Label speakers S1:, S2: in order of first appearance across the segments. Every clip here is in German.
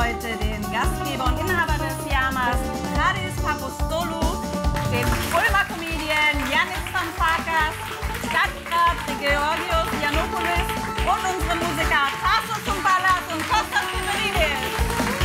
S1: heute den Gastgeber und Inhaber des Yamas, Charis Papastoglou, den Ulmer Comedian Yannis Varoufakis, Stadtrat Georgios Yiannopoulos und unsere Musiker Tasos Tumbalas und Kostas Piperidis.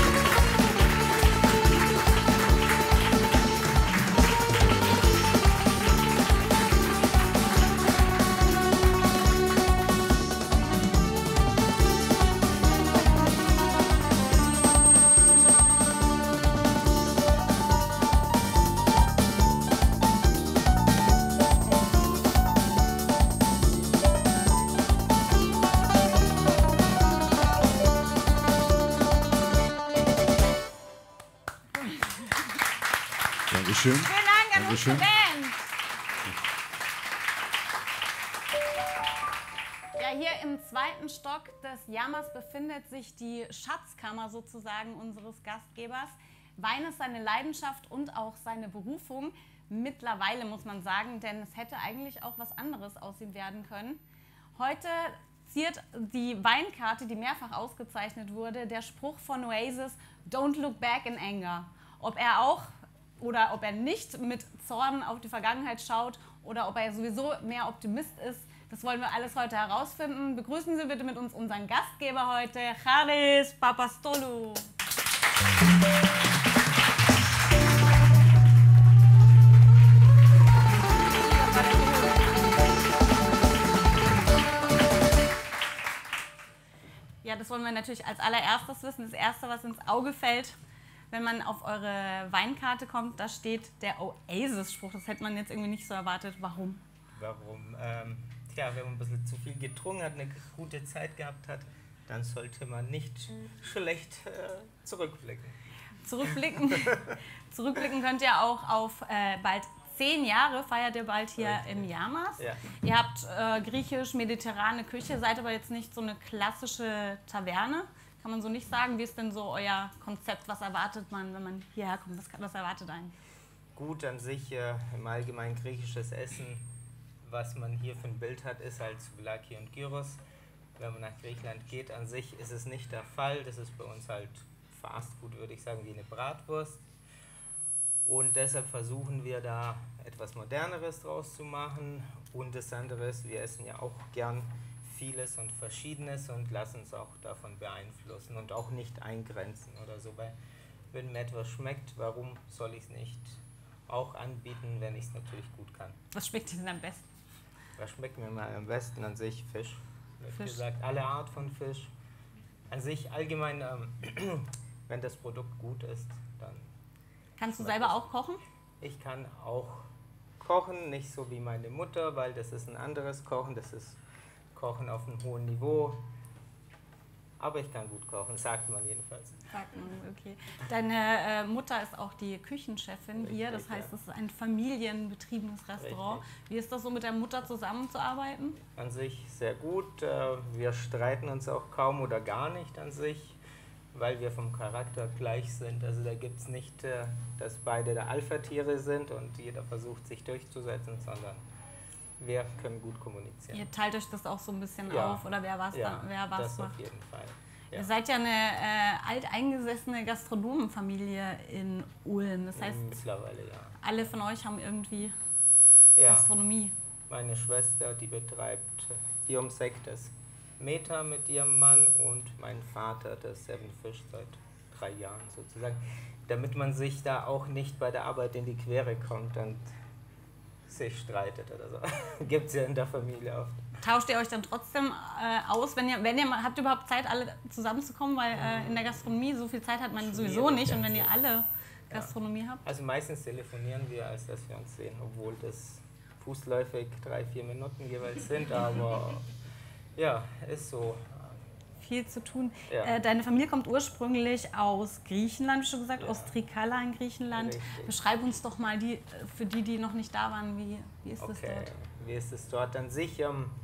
S2: Dankeschön.
S1: Vielen Dank an unsere Band. Ja, hier im zweiten Stock des Yamas befindet sich die Schatzkammer sozusagen unseres Gastgebers. Wein ist seine Leidenschaft und auch seine Berufung. Mittlerweile muss man sagen, denn es hätte eigentlich auch was anderes aus ihm werden können. Heute ziert die Weinkarte, die mehrfach ausgezeichnet wurde, der Spruch von Oasis, "Don't look back in anger". Ob er auch oder ob er nicht mit Zorn auf die Vergangenheit schaut oder ob er sowieso mehr Optimist ist, das wollen wir alles heute herausfinden. Begrüßen Sie bitte mit uns unseren Gastgeber heute, Charis Papastoglou. Ja, das wollen wir natürlich als allererstes wissen. Das Erste, was ins Auge fällt, wenn man auf eure Weinkarte kommt, da steht der Oasis-Spruch. Das hätte man jetzt irgendwie nicht so erwartet. Warum?
S3: Warum? Tja, wenn man ein bisschen zu viel getrunken hat, eine gute Zeit gehabt hat, dann sollte man nicht schlecht zurückblicken.
S1: Zurückblicken könnt ihr auch auf bald 10 Jahre, feiert ihr bald hier
S3: Richtig.
S1: im Yamas.
S3: Ja.
S1: Ihr habt griechisch-mediterrane Küche, seid aber jetzt nicht so eine klassische Taverne. Kann man so nicht sagen. Wie ist denn so euer Konzept? Was erwartet man, wenn man hierher kommt? Was erwartet einen?
S3: Gut, an sich im Allgemeinen griechisches Essen, was man hier für ein Bild hat, ist halt Souvlaki und Gyros. Wenn man nach Griechenland geht, an sich ist es nicht der Fall. Das ist bei uns halt Fastfood, würde ich sagen, wie eine Bratwurst. Und deshalb versuchen wir da etwas Moderneres draus zu machen. Und das andere ist, wir essen ja auch gern vieles und Verschiedenes und lassen uns auch davon beeinflussen und auch nicht eingrenzen oder so. Weil wenn mir etwas schmeckt, warum soll ich es nicht auch anbieten, wenn ich es natürlich gut kann?
S1: Was schmeckt dir denn am besten?
S3: Was schmeckt mir mal am besten? An sich Fisch. Wie
S1: Fisch.
S3: gesagt, alle Art von Fisch. An sich allgemein, wenn das Produkt gut ist, dann...
S1: Kannst du selber auch kochen?
S3: Ich kann auch kochen, nicht so wie meine Mutter, weil das ist ein anderes Kochen, das ist Kochen auf einem hohen Niveau. Aber ich kann gut kochen, sagt man jedenfalls.
S1: Sagt man, okay. Deine Mutter ist auch die Küchenchefin
S3: Richtig,
S1: hier, das heißt,
S3: ja.
S1: es ist ein familienbetriebenes Restaurant.
S3: Richtig.
S1: Wie ist das so, mit der Mutter zusammenzuarbeiten?
S3: An sich sehr gut. Wir streiten uns auch kaum oder gar nicht an sich, weil wir vom Charakter gleich sind. Also da gibt es nicht, dass beide der Alpha-Tiere sind und jeder versucht sich durchzusetzen, sondern wir können gut kommunizieren.
S1: Ihr teilt euch das auch so ein bisschen
S3: Ja.
S1: auf oder wer was
S3: das
S1: macht?
S3: auf jeden Fall. Ja.
S1: Ihr seid ja eine alteingesessene Gastronomenfamilie in Ulm. Das heißt,
S3: Mittlerweile ja.
S1: alle von euch haben irgendwie
S3: Ja.
S1: Gastronomie.
S3: Meine Schwester, die betreibt hier ums Eck das Meta mit ihrem Mann und mein Vater das Seven Fish seit 3 Jahren sozusagen. Damit man sich da auch nicht bei der Arbeit in die Quere kommt und sich streitet oder so. Gibt es ja in der Familie oft.
S1: Tauscht ihr euch dann trotzdem aus, wenn ihr mal, habt ihr überhaupt Zeit, alle zusammenzukommen? Weil in der Gastronomie so viel Zeit hat man sowieso nicht. Und wenn ihr alle Gastronomie habt?
S3: Also meistens telefonieren wir, als dass wir uns sehen, obwohl das fußläufig 3-4 Minuten jeweils sind. Aber ja, ist so.
S1: Viel zu tun.
S3: Ja.
S1: Deine Familie kommt ursprünglich aus Griechenland, wie schon gesagt, aus Trikala in Griechenland.
S3: Richtig.
S1: Beschreib uns doch mal, für die noch nicht da waren, wie ist das dort?
S3: Wie ist es dort an sich?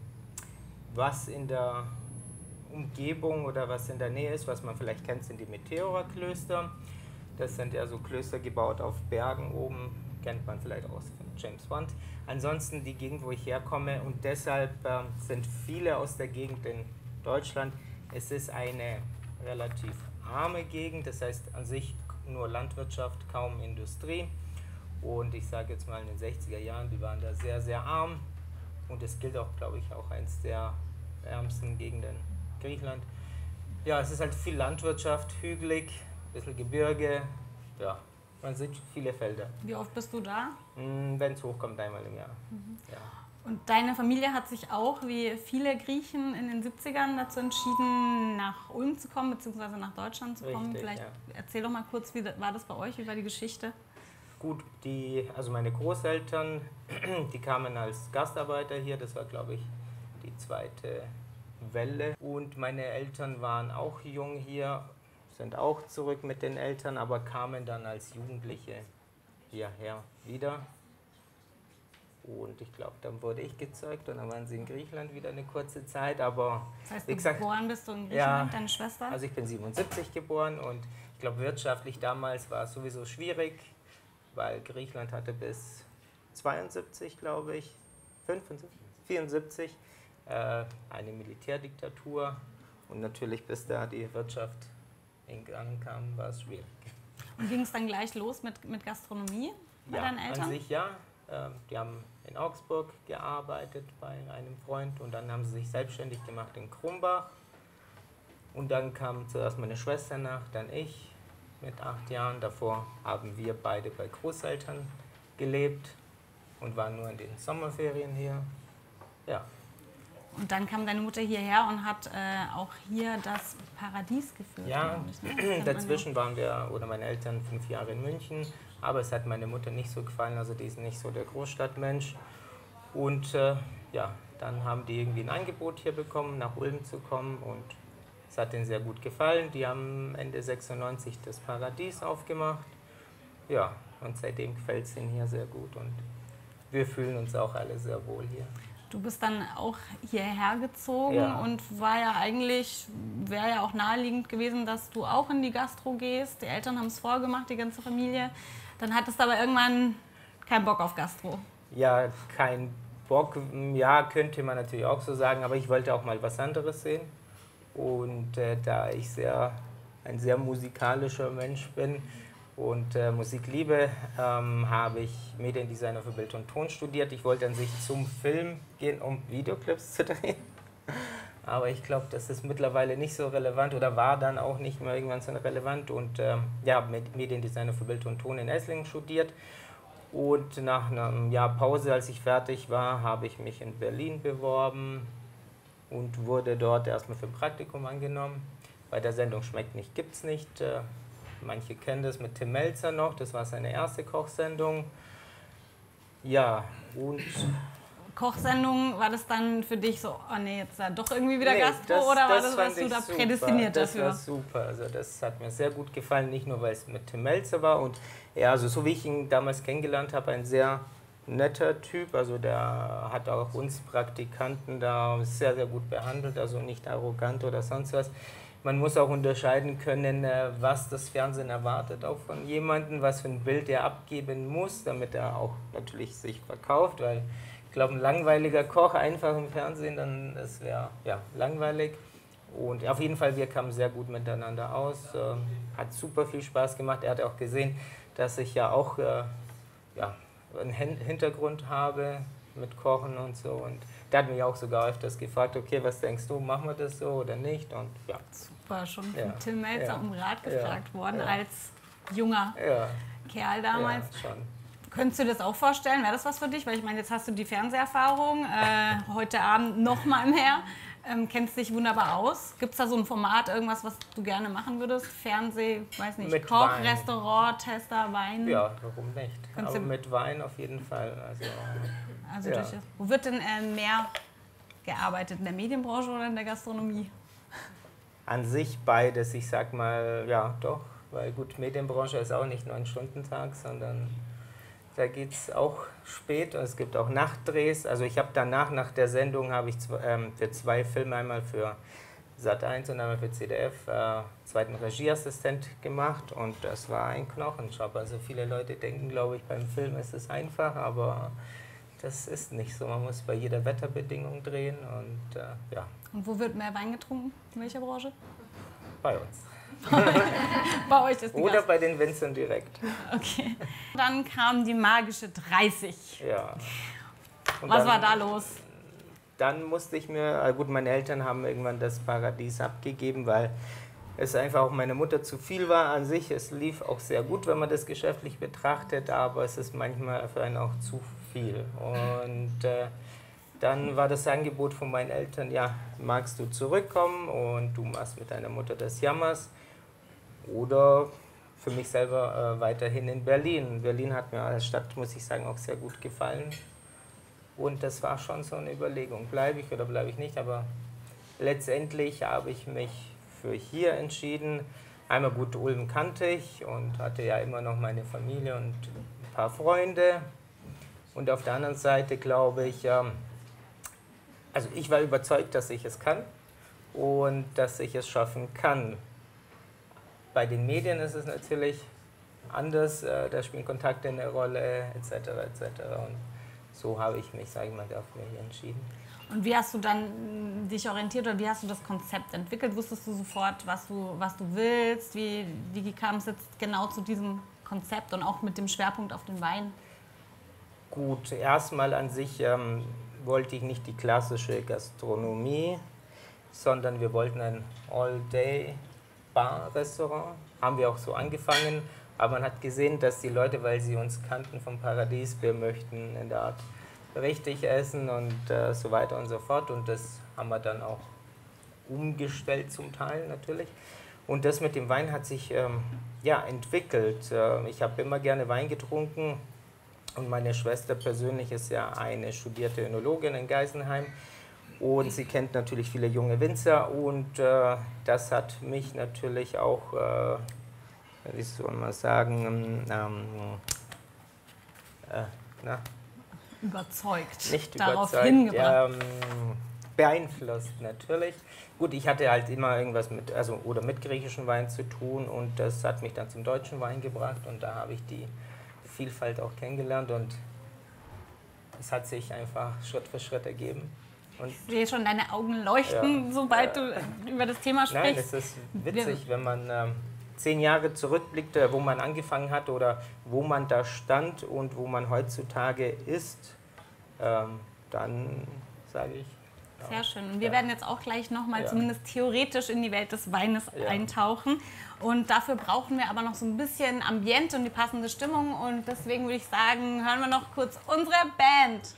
S3: Was in der Umgebung oder was in der Nähe ist, was man vielleicht kennt, sind die Meteora-Klöster. Das sind ja so Klöster gebaut auf Bergen oben, kennt man vielleicht aus von James Bond. Ansonsten die Gegend, wo ich herkomme, und deshalb sind viele aus der Gegend in Deutschland. Es ist eine relativ arme Gegend, das heißt an sich nur Landwirtschaft, kaum Industrie. Und ich sage jetzt mal in den 60er Jahren, die waren da sehr, sehr arm. Und es gilt auch, glaube ich, auch eins der ärmsten Gegenden Griechenland. Ja, es ist halt viel Landwirtschaft, hügelig, ein bisschen Gebirge, ja, man sieht viele Felder.
S1: Wie oft bist du da?
S3: Wenn es hochkommt, einmal im Jahr. Ja.
S1: Und deine Familie hat sich auch, wie viele Griechen in den 70ern, dazu entschieden, nach Ulm zu kommen, beziehungsweise nach Deutschland zu kommen.
S3: Richtig,
S1: Vielleicht
S3: ja.
S1: erzähl doch mal kurz, wie war das bei euch, wie war die Geschichte?
S3: Gut, also meine Großeltern, die kamen als Gastarbeiter hier, das war, glaube ich, die zweite Welle. Und meine Eltern waren auch jung hier, sind auch zurück mit den Eltern, aber kamen dann als Jugendliche hierher wieder. Und ich glaube, dann wurde ich gezeugt und dann waren sie in Griechenland wieder eine kurze Zeit. Aber
S1: Das heißt,
S3: wie gesagt,
S1: geboren bist du in Griechenland,
S3: ja,
S1: deine Schwester?
S3: also ich bin 77 geboren und ich glaube, wirtschaftlich damals war es sowieso schwierig, weil Griechenland hatte bis 72, glaube ich, 75, 74 eine Militärdiktatur und natürlich bis da die Wirtschaft in Gang kam, war es schwierig.
S1: Und ging es dann gleich los mit Gastronomie bei deinen Eltern?
S3: An sich ja. Die haben in Augsburg gearbeitet bei einem Freund und dann haben sie sich selbstständig gemacht in Krumbach. Und dann kam zuerst meine Schwester nach, dann ich mit 8 Jahren. Davor haben wir beide bei Großeltern gelebt und waren nur in den Sommerferien hier. Ja.
S1: Und dann kam deine Mutter hierher und hat auch hier das Paradies geführt.
S3: Ja,
S1: ich, ne?
S3: dazwischen waren wir, oder meine Eltern, 5 Jahre in München. Aber es hat meine Mutter nicht so gefallen, also die ist nicht so der Großstadtmensch. Und ja, dann haben die irgendwie ein Angebot hier bekommen, nach Ulm zu kommen und es hat ihnen sehr gut gefallen. Die haben Ende 96 das Paradies aufgemacht. Ja, und seitdem gefällt es ihnen hier sehr gut und wir fühlen uns auch alle sehr wohl hier.
S1: Du bist dann auch hierher gezogen
S3: Ja.
S1: und wäre ja auch naheliegend gewesen, dass du auch in die Gastro gehst. Die Eltern haben es vorgemacht, die ganze Familie. Dann hattest du aber irgendwann keinen Bock auf Gastro.
S3: Ja, kein Bock, ja, könnte man natürlich auch so sagen, aber ich wollte auch mal was anderes sehen. Und da ich ein sehr musikalischer Mensch bin und Musik liebe, habe ich Mediendesigner für Bild und Ton studiert. Ich wollte an sich zum Film gehen, um Videoclips zu drehen. Aber ich glaube, das ist mittlerweile nicht so relevant oder war dann auch nicht mehr irgendwann so relevant. Und ja, Mediendesigner für Bild und Ton in Esslingen studiert. Und nach einem Jahr Pause, als ich fertig war, habe ich mich in Berlin beworben und wurde dort erstmal für ein Praktikum angenommen. Bei der Sendung Schmeckt nicht, gibt's nicht. Manche kennen das mit Tim Melzer noch, das war seine erste Kochsendung. Ja, und...
S1: Kochsendung, war das dann für dich so, oh nee, jetzt doch irgendwie wieder Gastro
S3: das,
S1: oder
S3: das
S1: warst du da
S3: super.
S1: prädestiniert dafür?
S3: Das war super, also das hat mir sehr gut gefallen, nicht nur weil es mit Tim Melzer war und ja, also so wie ich ihn damals kennengelernt habe, ein sehr netter Typ, also der hat auch uns Praktikanten da sehr, sehr gut behandelt, also nicht arrogant oder sonst was. Man muss auch unterscheiden können, was das Fernsehen erwartet auch von jemandem, was für ein Bild er abgeben muss, damit er auch natürlich sich verkauft, weil ich glaube, ein langweiliger Koch einfach im Fernsehen, dann das wäre ja langweilig. Und auf jeden Fall, wir kamen sehr gut miteinander aus, hat super viel Spaß gemacht. Er hat auch gesehen, dass ich ja auch ja, einen Hintergrund habe mit Kochen und so. Und der hat mich auch sogar öfters gefragt, okay, was denkst du, machen wir das so oder nicht? Und ja.
S1: Super, schon von
S3: Ja.
S1: Tim Melzer um Rat gefragt worden,
S3: Ja.
S1: als junger Kerl damals.
S3: Ja, schon.
S1: Könntest du dir das auch vorstellen? Wäre das was für dich? Weil ich meine, jetzt hast du die Fernseherfahrung, heute Abend noch mal mehr. Kennst dich wunderbar aus. Gibt es da so ein Format, irgendwas, was du gerne machen würdest? Fernseh, weiß nicht,
S3: Mit
S1: Koch,
S3: Wein.
S1: Restaurant, Tester, Wein?
S3: Ja, warum nicht?
S1: Kannst
S3: Aber
S1: du-
S3: mit Wein auf jeden Fall.
S1: Also
S3: ja.
S1: wo wird denn mehr gearbeitet? In der Medienbranche oder in der Gastronomie?
S3: An sich beides, ich sag mal, ja doch, weil gut, Medienbranche ist auch nicht 9-Stunden-Tag, sondern da geht es auch spät und es gibt auch Nachtdrehs. Also ich habe danach, nach der Sendung, habe ich für 2 Filme, einmal für Sat.1 und einmal für CDF, zweiten Regieassistent gemacht und das war ein Knochenjob. Also viele Leute denken, glaube ich, beim Film ist es einfach, aber das ist nicht so. Man muss bei jeder Wetterbedingung drehen und ja,
S1: Und wo wird mehr Wein getrunken? In welcher Branche?
S3: bei uns.
S1: Bei euch ist die
S3: Oder bei den Winzern direkt.
S1: Okay. Dann kam die magische 30.
S3: Ja. Und
S1: Was
S3: dann
S1: war da los?
S3: Dann musste ich mir, gut, meine Eltern haben irgendwann das Paradies abgegeben, weil es einfach auch meiner Mutter zu viel war an sich. Es lief auch sehr gut, wenn man das geschäftlich betrachtet, aber es ist manchmal für einen auch zu viel. Und dann war das Angebot von meinen Eltern, ja, magst du zurückkommen und du machst mit deiner Mutter das Jammers oder für mich selber weiterhin in Berlin. Berlin hat mir als Stadt, muss ich sagen, auch sehr gut gefallen. Und das war schon so eine Überlegung, bleibe ich oder bleibe ich nicht, aber letztendlich habe ich mich für hier entschieden. Einmal gut, Ulm kannte ich und hatte ja immer noch meine Familie und ein paar Freunde. Und auf der anderen Seite glaube ich, also ich war überzeugt, dass ich es kann und dass ich es schaffen kann. Bei den Medien ist es natürlich anders, da spielen Kontakte eine Rolle, etc. etc. Und so habe ich mich, sage ich mal, dafür entschieden.
S1: Und wie hast du dann dich orientiert oder wie hast du das Konzept entwickelt? Wusstest du sofort, was du willst? Wie kam es jetzt genau zu diesem Konzept und auch mit dem Schwerpunkt auf den Wein?
S3: Gut, erstmal an sich wollte ich nicht die klassische Gastronomie, sondern wir wollten ein All-Day-Bar-Restaurant. Haben wir auch so angefangen, aber man hat gesehen, dass die Leute, weil sie uns kannten vom Paradies, wir möchten in der Art richtig essen und so weiter und so fort. Und das haben wir dann auch umgestellt zum Teil natürlich. Und das mit dem Wein hat sich entwickelt. Ich habe immer gerne Wein getrunken und meine Schwester persönlich ist ja eine studierte Önologin in Geisenheim und sie kennt natürlich viele junge Winzer und das hat mich natürlich auch, wie soll man sagen,
S1: überzeugt.
S3: Nicht
S1: darauf
S3: überzeugt,
S1: hingebracht.
S3: beeinflusst natürlich. Gut, ich hatte halt immer irgendwas mit griechischen Wein zu tun und das hat mich dann zum deutschen Wein gebracht und da habe ich die Vielfalt auch kennengelernt und es hat sich einfach Schritt für Schritt ergeben. Und
S1: ich sehe schon deine Augen leuchten, sobald du über das Thema sprichst.
S3: Nein, es ist witzig, wenn man 10 Jahre zurückblickt, wo man angefangen hat oder wo man da stand und wo man heutzutage ist, dann sage ich.
S1: Sehr schön. Und wir werden jetzt auch gleich nochmal zumindest theoretisch in die Welt des Weines eintauchen. Und dafür brauchen wir aber noch so ein bisschen Ambiente und die passende Stimmung. Und deswegen würde ich sagen, hören wir noch kurz unsere Band.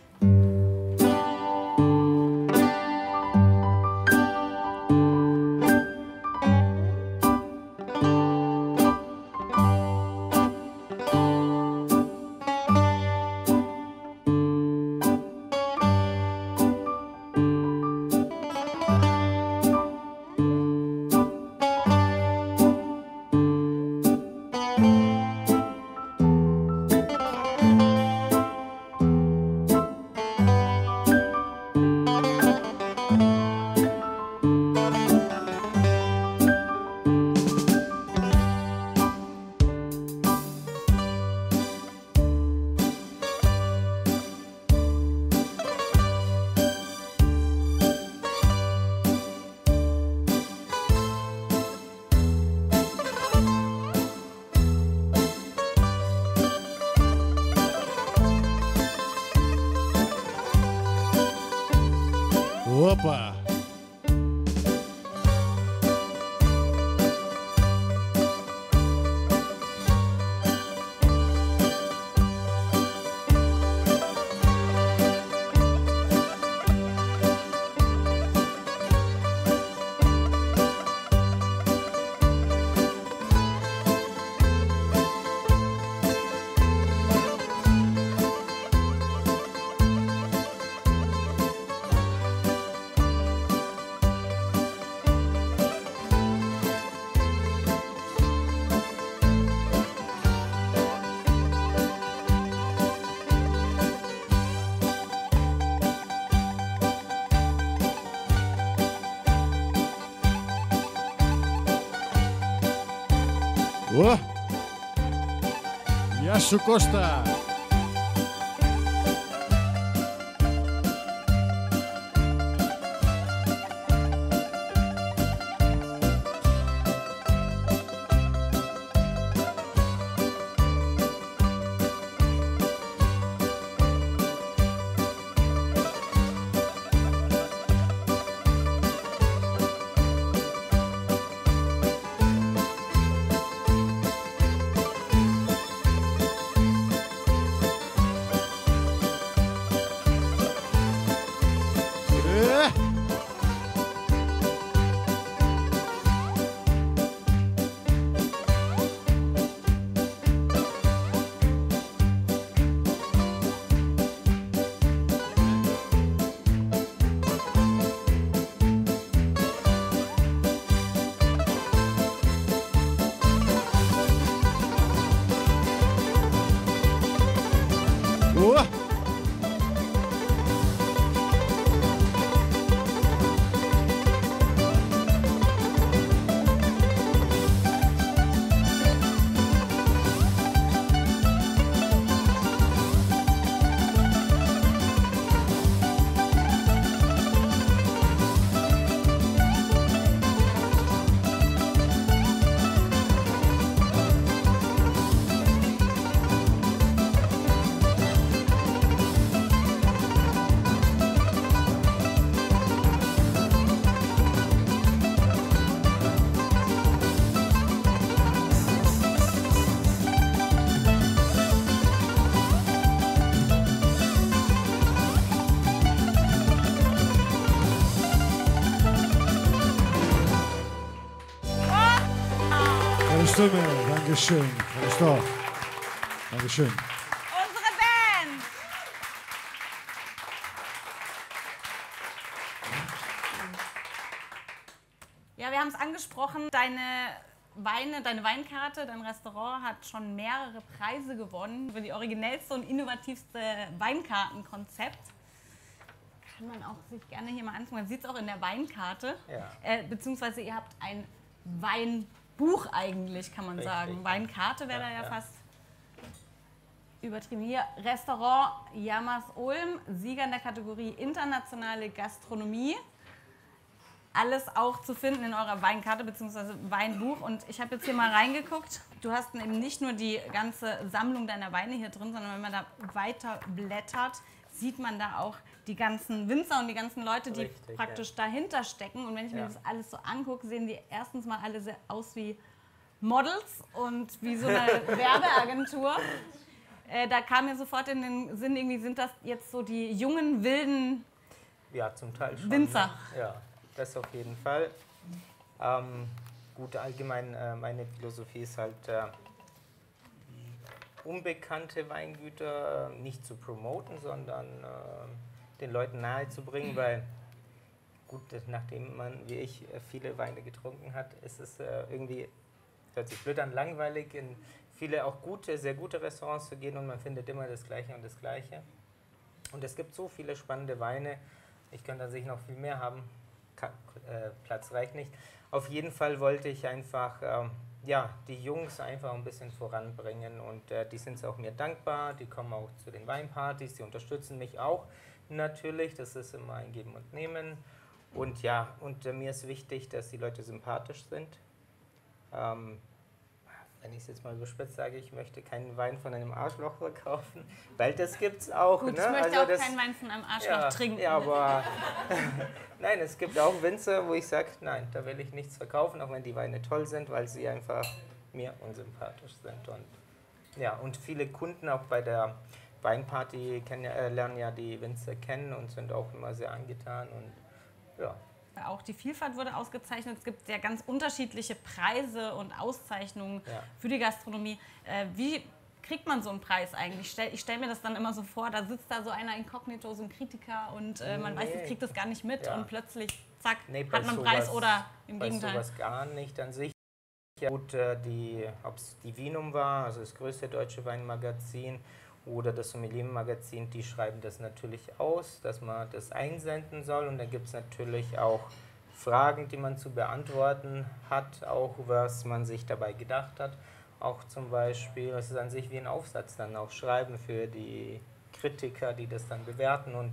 S2: Opa! Γεια σου Κώστα! Oh. Dankeschön. Dankeschön.
S1: Unsere Band. Ja, wir haben es angesprochen. Deine Weinkarte, dein Restaurant hat schon mehrere Preise gewonnen für die originellste und innovativste Weinkartenkonzept. Kann man auch sich gerne hier mal anschauen. Man sieht es auch in der Weinkarte.
S3: Ja.
S1: Beziehungsweise ihr habt ein Weinbuch eigentlich, kann man sagen. Weinkarte wäre da ja fast übertrieben. Hier, Restaurant Yamas Ulm, Sieger in der Kategorie Internationale Gastronomie. Alles auch zu finden in eurer Weinkarte bzw. Weinbuch. Und ich habe jetzt hier mal reingeguckt. Du hast eben nicht nur die ganze Sammlung deiner Weine hier drin, sondern wenn man da weiter blättert, sieht man da auch die ganzen Winzer und die ganzen Leute, die praktisch dahinter stecken. Und wenn ich mir das alles so angucke, sehen die erstens mal alle sehr aus wie Models und wie so eine Werbeagentur. Da kam mir sofort in den Sinn, irgendwie sind das jetzt so die jungen, wilden
S3: zum Teil schon,
S1: Winzer.
S3: Ne? Ja, das auf jeden Fall. Gut, allgemein meine Philosophie ist halt, unbekannte Weingüter nicht zu promoten, sondern den Leuten nahezubringen, weil gut, nachdem man, wie ich, viele Weine getrunken hat, ist es irgendwie, hört sich blöd an, langweilig, in viele auch gute, sehr gute Restaurants zu gehen und man findet immer das Gleiche und das Gleiche. Und es gibt so viele spannende Weine, ich könnte an sich noch viel mehr haben, Platz reicht nicht. Auf jeden Fall wollte ich einfach die Jungs einfach ein bisschen voranbringen und die sind auch mir dankbar, die kommen auch zu den Weinpartys, die unterstützen mich auch natürlich, das ist immer ein Geben und Nehmen und mir ist wichtig, dass die Leute sympathisch sind. Wenn ich es jetzt mal überspitzt sage, ich möchte keinen Wein von einem Arschloch verkaufen, weil das gibt es auch.
S1: Gut,
S3: ne?
S1: ich möchte auch keinen Wein von einem Arschloch trinken.
S3: Ja, aber nein, es gibt auch Winzer, wo ich sage, nein, da will ich nichts verkaufen, auch wenn die Weine toll sind, weil sie einfach mir unsympathisch sind. Und viele Kunden auch bei der Weinparty lernen ja die Winzer kennen und sind auch immer sehr angetan und ja.
S1: Auch die Vielfalt wurde ausgezeichnet. Es gibt ja ganz unterschiedliche Preise und Auszeichnungen für die Gastronomie. Wie kriegt man so einen Preis eigentlich? Ich stell mir das dann immer so vor, da sitzt da so einer inkognito, so ein Kritiker und man weiß, ich kriegt das gar nicht mit und plötzlich, zack, hat man einen Preis oder im Gegenteil.
S3: Sowas gar nicht an sich. Ja, gut, ob es die Vinum war, also das größte deutsche Weinmagazin, oder das Sommelier-Magazin, die schreiben das natürlich aus, dass man das einsenden soll. Und dann gibt es natürlich auch Fragen, die man zu beantworten hat, auch was man sich dabei gedacht hat. Auch zum Beispiel, das ist an sich wie ein Aufsatz dann auch schreiben für die Kritiker, die das dann bewerten. Und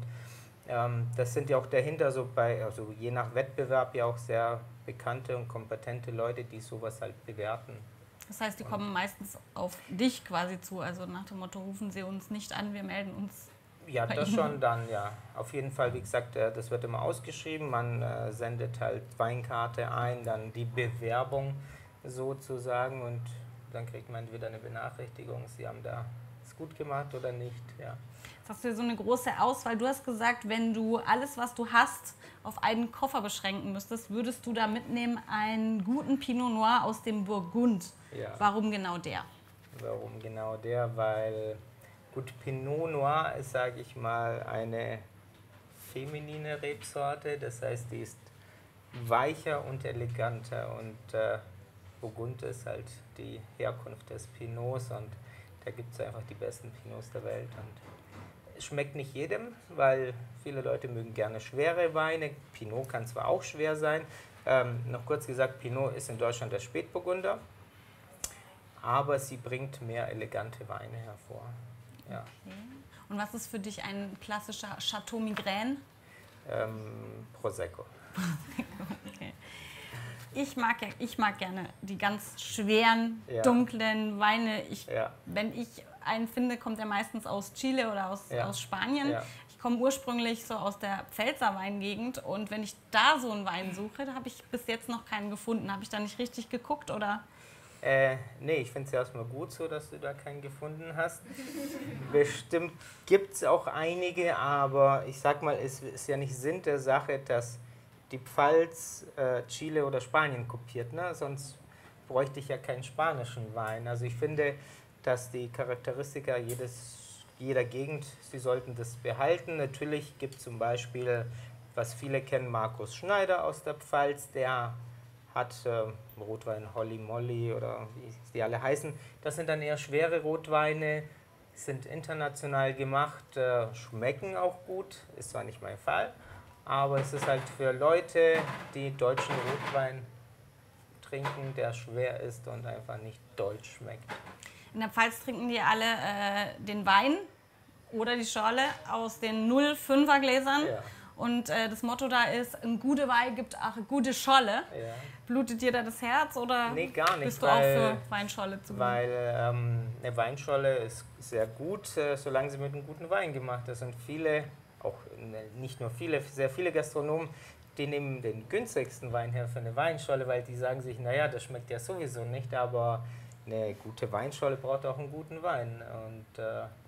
S3: das sind ja auch dahinter also je nach Wettbewerb ja auch sehr bekannte und kompetente Leute, die sowas halt bewerten.
S1: Das heißt, die kommen meistens auf dich quasi zu, also nach dem Motto, rufen Sie uns nicht an, wir melden uns.
S3: Ja, das schon dann, ja. Auf jeden Fall, wie gesagt, das wird immer ausgeschrieben, man sendet halt Weinkarte ein, dann die Bewerbung sozusagen und dann kriegt man entweder eine Benachrichtigung, Sie haben da es gut gemacht oder nicht, ja.
S1: Jetzt hast du hier so eine große Auswahl. Du hast gesagt, wenn du alles, was du hast, auf einen Koffer beschränken müsstest, würdest du da mitnehmen einen guten Pinot Noir aus dem Burgund.
S3: Ja.
S1: Warum genau der?
S3: Warum genau der? Weil, gut, Pinot Noir ist, sage ich mal, eine feminine Rebsorte. Das heißt, die ist weicher und eleganter und Burgund ist halt die Herkunft des Pinots und da gibt es einfach die besten Pinots der Welt. Und schmeckt nicht jedem, weil viele Leute mögen gerne schwere Weine. Pinot kann zwar auch schwer sein. Noch kurz gesagt, Pinot ist in Deutschland der Spätburgunder, aber sie bringt mehr elegante Weine hervor. Ja.
S1: Okay. Und was ist für dich ein klassischer Chateau Migraine?
S3: Prosecco.
S1: Okay. Ich mag gerne die ganz schweren,
S3: Ja.
S1: dunklen Weine.
S3: Ja.
S1: Wenn ich einen finde, kommt er meistens aus Chile oder aus Spanien.
S3: Ja.
S1: Ich komme ursprünglich so aus der Pfälzer Weingegend und wenn ich da so einen Wein suche, da habe ich bis jetzt noch keinen gefunden. Habe ich da nicht richtig geguckt oder?
S3: Nee, ich finde es erstmal gut so, dass du da keinen gefunden hast. Bestimmt gibt es auch einige, aber ich sag mal, es ist ja nicht Sinn der Sache, dass die Pfalz Chile oder Spanien kopiert, ne? Sonst bräuchte ich ja keinen spanischen Wein. Also ich finde, dass die Charakteristika jeder Gegend, sie sollten das behalten. Natürlich gibt es zum Beispiel, was viele kennen, Markus Schneider aus der Pfalz, der hat Rotwein Holly Molly oder wie die alle heißen. Das sind dann eher schwere Rotweine, sind international gemacht, schmecken auch gut, ist zwar nicht mein Fall, aber es ist halt für Leute, die deutschen Rotwein trinken, der schwer ist und einfach nicht deutsch schmeckt.
S1: In der Pfalz trinken die alle den Wein oder die Schorle aus den 0,5er Gläsern.
S3: Ja.
S1: Und das Motto da ist, ein guter Wein gibt auch eine gute Scholle.
S3: Ja.
S1: Blutet dir da das Herz oder
S3: Nee, gar nicht,
S1: bist du auch für Weinscholle zu
S3: Weil eine Weinscholle ist sehr gut, solange sie mit einem guten Wein gemacht ist. Und viele, auch nicht nur viele, sehr viele Gastronomen, die nehmen den günstigsten Wein her für eine Weinscholle, weil die sagen sich, naja, das schmeckt ja sowieso nicht, aber eine gute Weinscholle braucht auch einen guten Wein. Und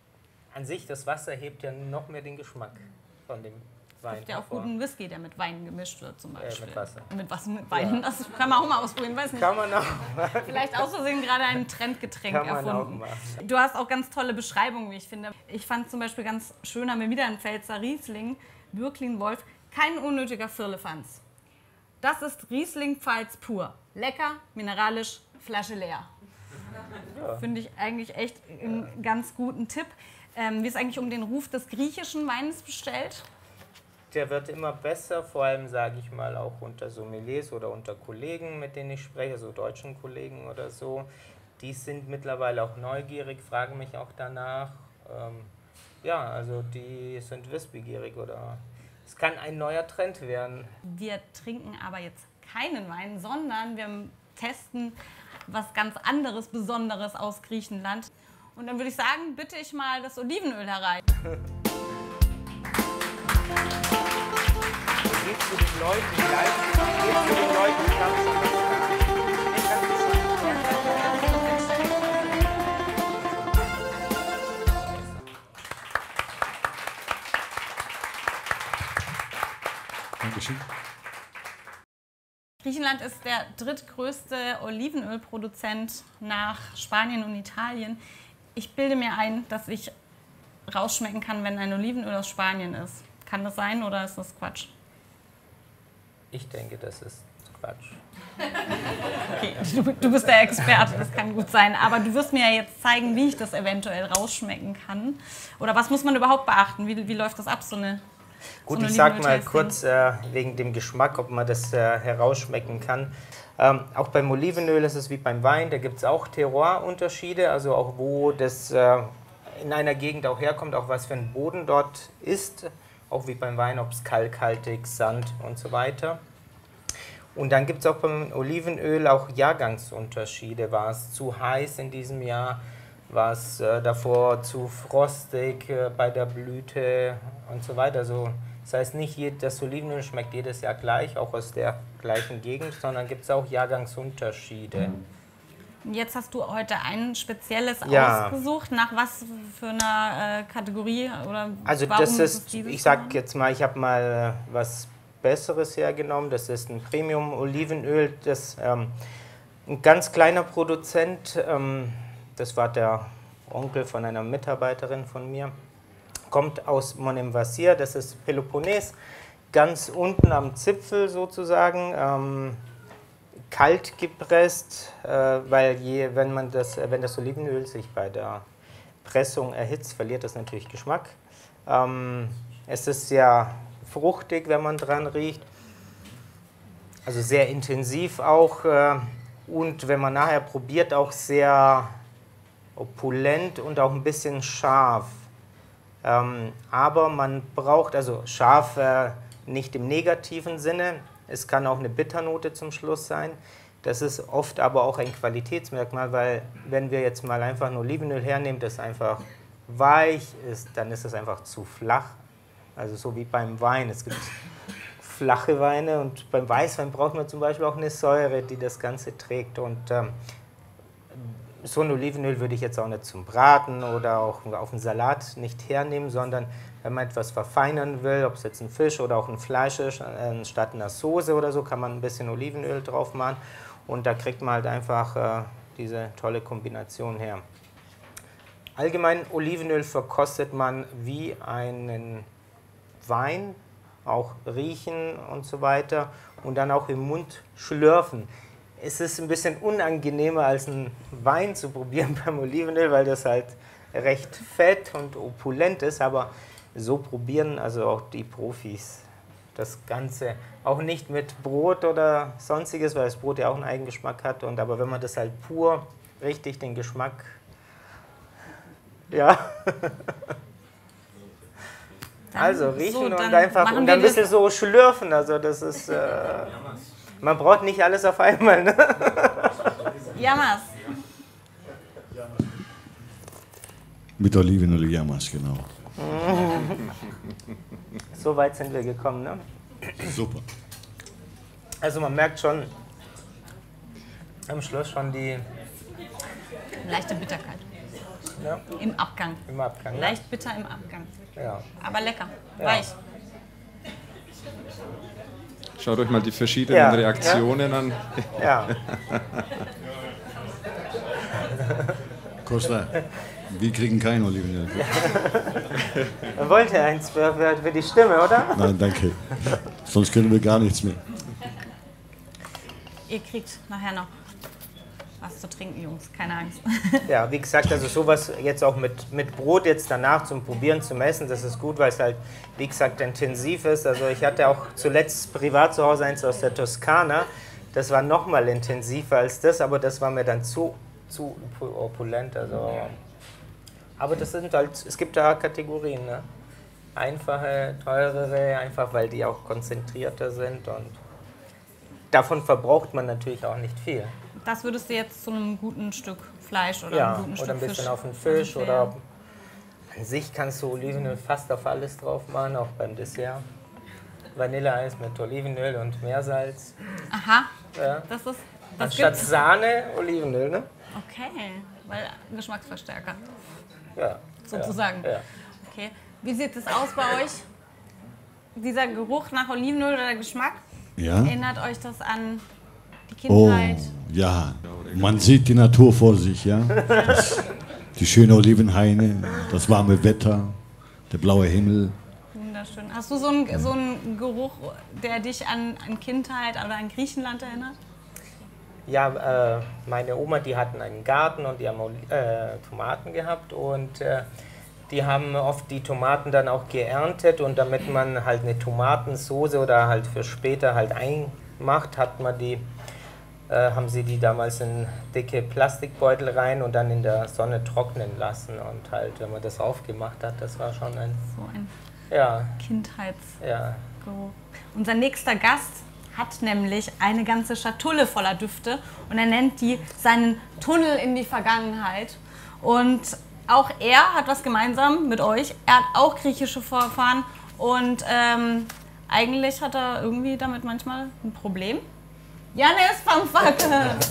S3: an sich, das Wasser hebt ja noch mehr den Geschmack von dem Wein.
S1: Es gibt ja auch
S3: hervor.
S1: guten Whisky, der mit Wein gemischt wird zum Beispiel.
S3: Mit Wasser.
S1: Mit was? Mit Wein? Ja. Das kann man auch mal ausprobieren, weiß nicht.
S3: Kann man auch machen.
S1: Vielleicht aus Versehen gerade ein Trendgetränk
S3: Kann man
S1: erfunden.
S3: auch machen.
S1: Du hast auch ganz tolle Beschreibungen, wie ich finde. Ich fand zum Beispiel ganz schön, haben wir wieder einen Pfälzer Riesling, Bürklin-Wolf, kein unnötiger Firlefanz. Das ist Riesling Pfalz pur. Lecker, mineralisch, Flasche leer.
S3: Ja.
S1: Finde ich eigentlich echt einen ganz guten Tipp. Wie ist eigentlich um den Ruf des griechischen Weines bestellt?
S3: Der wird immer besser, vor allem sage ich mal auch unter Sommeliers oder unter Kollegen, mit denen ich spreche, so deutschen Kollegen oder so. Die sind mittlerweile auch neugierig, fragen mich auch danach. Ja, also die sind wissbegierig oder es kann ein neuer Trend werden.
S1: Wir trinken aber jetzt keinen Wein, sondern wir testen was ganz anderes, Besonderes aus Griechenland. Und dann würde ich sagen, bitte ich mal das Olivenöl herein.
S3: Geht zu den Leuten gleich, geht zu den Leuten ganz
S2: Dankeschön.
S1: Griechenland ist der drittgrößte Olivenölproduzent nach Spanien und Italien. Ich bilde mir ein, dass ich rausschmecken kann, wenn ein Olivenöl aus Spanien ist. Kann das sein oder ist das Quatsch?
S3: Ich denke, das ist Quatsch.
S1: Okay, du bist der Experte, das kann gut sein. Aber du wirst mir ja jetzt zeigen, wie ich das eventuell rausschmecken kann. Oder was muss man überhaupt beachten? Wie läuft das ab, so eine
S3: Gut,
S1: so
S3: ich sag mal
S1: Olivenöl-Tasting?
S3: kurz wegen dem Geschmack, ob man das herausschmecken kann. Auch beim Olivenöl ist es wie beim Wein, da gibt es auch Terroir-Unterschiede, also auch wo das in einer Gegend auch herkommt, auch was für ein Boden dort ist, auch wie beim Wein, ob es kalkhaltig, Sand und so weiter. Und dann gibt es auch beim Olivenöl auch Jahrgangsunterschiede. War es zu heiß in diesem Jahr? War es davor zu frostig bei der Blüte und so weiter? Also, das heißt, nicht das Olivenöl schmeckt jedes Jahr gleich, auch aus der gleichen Gegend, sondern gibt es auch Jahrgangsunterschiede.
S1: Jetzt hast du heute ein spezielles
S3: Ja.
S1: ausgesucht. Nach was für einer Kategorie? Oder
S3: Also
S1: warum
S3: das ist,
S1: dieses
S3: ich sag
S1: Mal?
S3: jetzt mal, ich habe mal was Besseres hergenommen. Das ist ein Premium-Olivenöl, das ein ganz kleiner Produzent, das war der Onkel von einer Mitarbeiterin von mir, kommt aus Monemvasia, das ist Peloponnes, ganz unten am Zipfel sozusagen, kalt gepresst, weil wenn das Olivenöl sich bei der Pressung erhitzt, verliert das natürlich Geschmack. Es ist sehr fruchtig, wenn man dran riecht. Also sehr intensiv auch. Und wenn man nachher probiert, auch sehr opulent und auch ein bisschen scharf. Aber man braucht, also scharf nicht im negativen Sinne. Es kann auch eine Bitternote zum Schluss sein. Das ist oft aber auch ein Qualitätsmerkmal, weil wenn wir jetzt mal einfach ein Olivenöl hernehmen, das einfach weich ist, dann ist es einfach zu flach. Also so wie beim Wein. Es gibt flache Weine und beim Weißwein braucht man zum Beispiel auch eine Säure, die das Ganze trägt. Und so ein Olivenöl würde ich jetzt auch nicht zum Braten oder auch auf einen Salat nicht hernehmen, sondern wenn man etwas verfeinern will, ob es jetzt ein Fisch oder auch ein Fleisch ist, statt einer Soße oder so, kann man ein bisschen Olivenöl drauf machen und da kriegt man halt einfach diese tolle Kombination her. Allgemein Olivenöl verkostet man wie einen Wein, auch riechen und so weiter und dann auch im Mund schlürfen. Es ist ein bisschen unangenehmer als einen Wein zu probieren beim Olivenöl, weil das halt recht fett und opulent ist, aber so probieren also auch die Profis das Ganze. Auch nicht mit Brot oder sonstiges, weil das Brot ja auch einen Eigengeschmack hat. Aber wenn man das halt pur richtig den Geschmack, ja. Also riechen so, und einfach und ein bisschen so schlürfen. Also das ist, man braucht nicht alles auf einmal. Ne?
S1: Yamas.
S2: Mit Olivenöl Yamas, genau.
S3: So weit sind wir gekommen, ne?
S2: Super.
S3: Also man merkt schon am Schluss schon die
S1: leichte Bitterkeit.
S3: Ja.
S1: Im Abgang.
S3: Im Abgang.
S1: Leicht bitter im Abgang.
S3: Ja.
S1: Aber lecker.
S3: Ja.
S1: Weich.
S4: Schaut euch mal die verschiedenen Reaktionen an.
S3: Ja.
S2: Costa, wir kriegen kein Olivenöl.
S3: Er wollte eins für die Stimme, oder?
S2: Nein, danke. Sonst können wir gar nichts mehr.
S1: Ihr kriegt nachher noch was zu trinken, Jungs. Keine Angst.
S3: Ja, wie gesagt, also sowas jetzt auch mit Brot jetzt danach zum Probieren, zum Essen, das ist gut, weil es halt, wie gesagt, intensiv ist. Also ich hatte auch zuletzt privat zu Hause eins aus der Toskana. Das war noch mal intensiver als das, aber das war mir dann zu opulent. Also. Aber das sind halt, es gibt da Kategorien, ne? Einfache, teurere, einfach weil die auch konzentrierter sind und davon verbraucht man natürlich auch nicht viel.
S1: Das würdest du jetzt zu einem guten Stück Fleisch oder einem guten Stück
S3: Fisch. Ja, oder ein bisschen auf den Fisch oder an sich kannst du Olivenöl fast auf alles drauf machen, auch beim Dessert. Vanilleeis mit Olivenöl und Meersalz.
S1: Aha,
S3: ja.
S1: Das
S3: anstatt Sahne, Olivenöl, ne?
S1: Okay, weil Geschmacksverstärker.
S3: Ja.
S1: Sozusagen.
S3: Ja.
S1: Okay. Wie sieht es aus bei euch? Dieser Geruch nach Olivenöl oder der Geschmack?
S2: Ja?
S1: Erinnert euch das an die Kindheit?
S2: Oh, ja. Man sieht die Natur vor sich, ja. Die schöne Olivenhaine, das warme Wetter, der blaue Himmel.
S1: Wunderschön. Hast du so einen Geruch, der dich an Kindheit oder an Griechenland erinnert?
S3: Ja, meine Oma, die hatten einen Garten und die haben Tomaten gehabt und die haben oft die Tomaten dann auch geerntet und damit man halt eine Tomatensoße oder halt für später halt einmacht, haben sie die damals in dicke Plastikbeutel rein und dann in der Sonne trocknen lassen und halt, wenn man das aufgemacht hat, das war schon ein
S1: Kindheitsgeruch.
S3: Ja.
S1: Unser nächster Gast hat nämlich eine ganze Schatulle voller Düfte und er nennt die seinen Tunnel in die Vergangenheit. Und auch er hat was gemeinsam mit euch. Er hat auch griechische Vorfahren und eigentlich hat er irgendwie damit manchmal ein Problem. Yannis Pamphakis!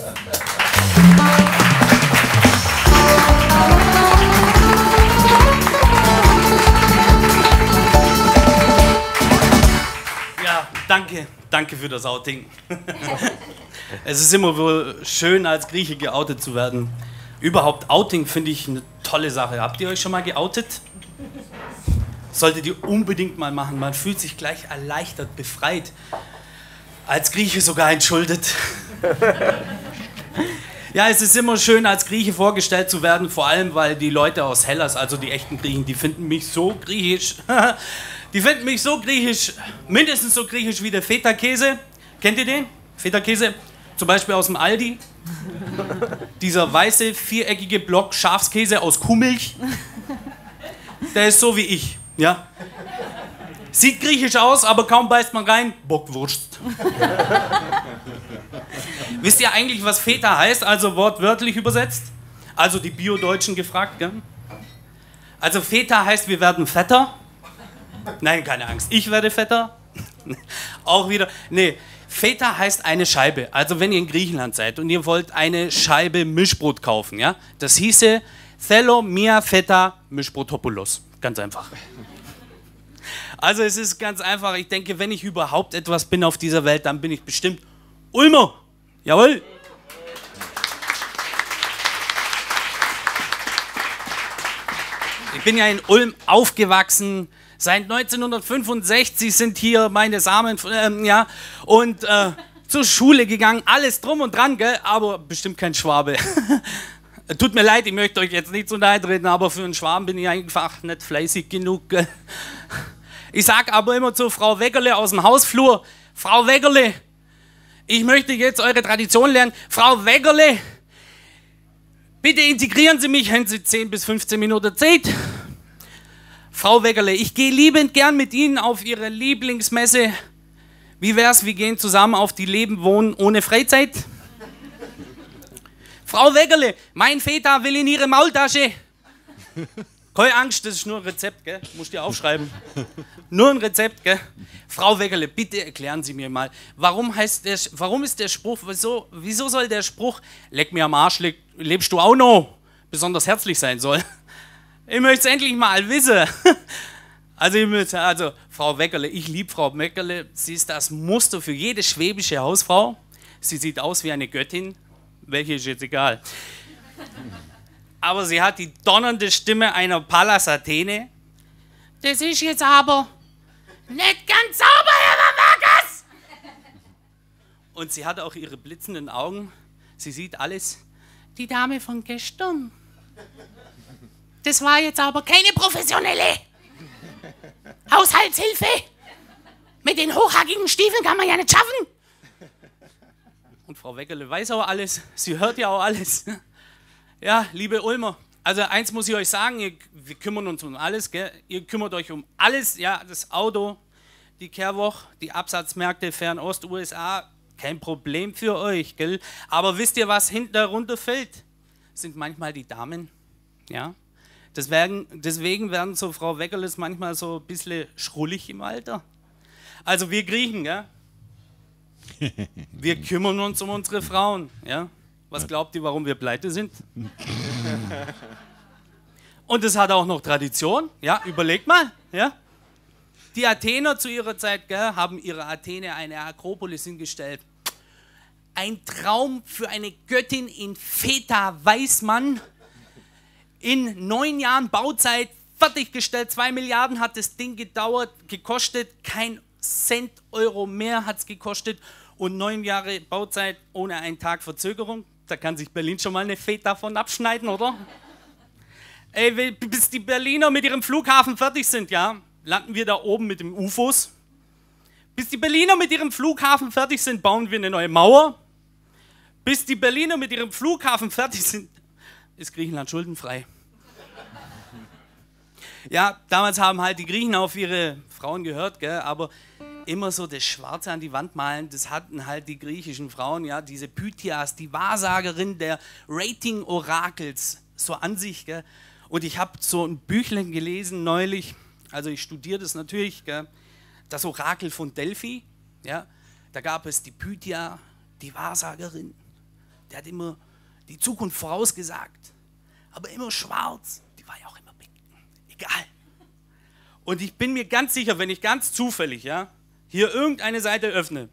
S5: Ja, danke für das Outing. Es ist immer wohl schön, als Grieche geoutet zu werden. Überhaupt Outing finde ich eine tolle Sache. Habt ihr euch schon mal geoutet? Solltet ihr unbedingt mal machen. Man fühlt sich gleich erleichtert, befreit. Als Grieche sogar entschuldet. Ja, es ist immer schön, als Grieche vorgestellt zu werden, vor allem, weil die Leute aus Hellas, also die echten Griechen, die finden mich so griechisch. Die finden mich so griechisch, mindestens so griechisch wie der Feta-Käse. Kennt ihr den? Feta-Käse, zum Beispiel aus dem Aldi. Dieser weiße, viereckige Block Schafskäse aus Kuhmilch. Der ist so wie ich, ja. Sieht griechisch aus, aber kaum beißt man rein, Bockwurst. Wisst ihr eigentlich, was Feta heißt, also wortwörtlich übersetzt? Also die Bio-Deutschen gefragt, gell? Also Feta heißt, wir werden fetter. Nein, keine Angst, ich werde fetter. Auch wieder, nee, Feta heißt eine Scheibe. Also wenn ihr in Griechenland seid und ihr wollt eine Scheibe Mischbrot kaufen, ja? Das hieße Θέλω μία Feta Mischbrotopoulos. Ganz einfach. Also es ist ganz einfach, ich denke, wenn ich überhaupt etwas bin auf dieser Welt, dann bin ich bestimmt Ulmer. Jawohl. Ich bin ja in Ulm aufgewachsen. Seit 1965 sind hier meine Samen, ja, und zur Schule gegangen. Alles drum und dran, gell? Aber bestimmt kein Schwabe. Tut mir leid, ich möchte euch jetzt nicht so nahe treten, aber für einen Schwaben bin ich einfach nicht fleißig genug. Gell? Ich sag aber immer zu Frau Weckerle aus dem Hausflur: Frau Weckerle, ich möchte jetzt eure Tradition lernen. Frau Weckerle, bitte integrieren Sie mich, haben Sie 10 bis 15 Minuten Zeit. Frau Weckerle, ich gehe liebend gern mit Ihnen auf Ihre Lieblingsmesse. Wie wär's, wir gehen zusammen auf die Leben wohnen ohne Freizeit? Frau Weckerle, mein Feta will in Ihre Maultasche. Keine Angst, das ist nur ein Rezept, gell? Musst du aufschreiben. Nur ein Rezept, gell? Frau Weckerle, bitte erklären Sie mir mal, warum ist der Spruch, wieso soll der Spruch, leck mir am Arsch, lebst du auch noch, besonders herzlich sein soll? Ich möchte es endlich mal wissen. Also, Frau Weckerle, ich liebe Frau Weckerle, sie ist das Muster für jede schwäbische Hausfrau. Sie sieht aus wie eine Göttin, welche ist jetzt egal. Aber sie hat die donnernde Stimme einer Pallas Athene. Das ist jetzt aber nicht ganz sauber, Herr Markus! Und sie hat auch ihre blitzenden Augen. Sie sieht alles. Die Dame von gestern. Das war jetzt aber keine professionelle Haushaltshilfe. Mit den hochhackigen Stiefeln kann man ja nicht schaffen. Und Frau Weckerle weiß auch alles. Sie hört ja auch alles. Ja, liebe Ulmer, also eins muss ich euch sagen, wir kümmern uns um alles, gell? Ihr kümmert euch um alles, ja, das Auto, die Kehrwoche, die Absatzmärkte, Fernost, USA, kein Problem für euch, gell? Aber wisst ihr, was hinten darunter fällt? Sind manchmal die Damen, ja? Deswegen werden so Frau Weckerles manchmal so ein bisschen schrullig im Alter. Also wir Griechen, ja? Wir kümmern uns um unsere Frauen, ja? Was glaubt ihr, warum wir pleite sind? Und es hat auch noch Tradition, ja, überlegt mal, ja. Die Athener zu ihrer Zeit, gell, haben ihre Athene eine Akropolis hingestellt. Ein Traum für eine Göttin in Feta, weiß man. In 9 Jahren Bauzeit fertiggestellt, 2 Milliarden hat das Ding gekostet, kein Cent Euro mehr hat es gekostet und 9 Jahre Bauzeit ohne einen Tag Verzögerung. Da kann sich Berlin schon mal eine Feta von abschneiden, oder? Ey, bis die Berliner mit ihrem Flughafen fertig sind, ja, landen wir da oben mit den UFOs. Bis die Berliner mit ihrem Flughafen fertig sind, bauen wir eine neue Mauer. Bis die Berliner mit ihrem Flughafen fertig sind, ist Griechenland schuldenfrei. Ja, damals haben halt die Griechen auf ihre Frauen gehört, gell, aber immer so das Schwarze an die Wand malen, das hatten halt die griechischen Frauen, ja, diese Pythias, die Wahrsagerin der Rating-Orakels, so an sich, gell. Und ich habe so ein Büchlein gelesen neulich, also ich studiere das natürlich, gell, das Orakel von Delphi, ja, da gab es die Pythia, die Wahrsagerin, die hat immer die Zukunft vorausgesagt, aber immer schwarz, die war ja auch immer egal. Und ich bin mir ganz sicher, wenn ich ganz zufällig, ja, hier irgendeine Seite öffne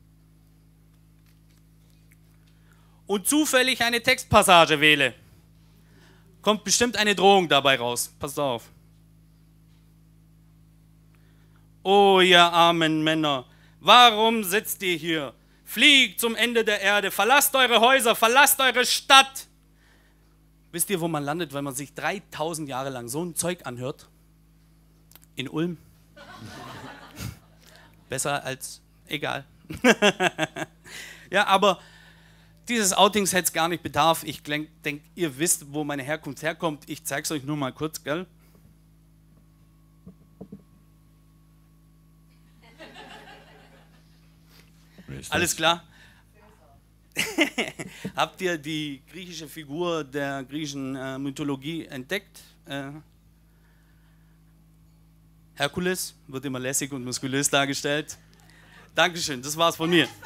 S5: und zufällig eine Textpassage wähle, kommt bestimmt eine Drohung dabei raus. Passt auf. Oh, ihr armen Männer, warum sitzt ihr hier? Fliegt zum Ende der Erde, verlasst eure Häuser, verlasst eure Stadt. Wisst ihr, wo man landet, wenn man sich 3000 Jahre lang so ein Zeug anhört? In Ulm. Besser als, egal. Ja, aber dieses Outings hätte es gar nicht bedarf. Ich denke, ihr wisst, wo meine Herkunft herkommt. Ich zeige es euch nur mal kurz, gell? Alles klar? Habt ihr die griechische Figur der griechischen Mythologie entdeckt? Herkules wird immer lässig und muskulös dargestellt. Dankeschön, das war's von mir.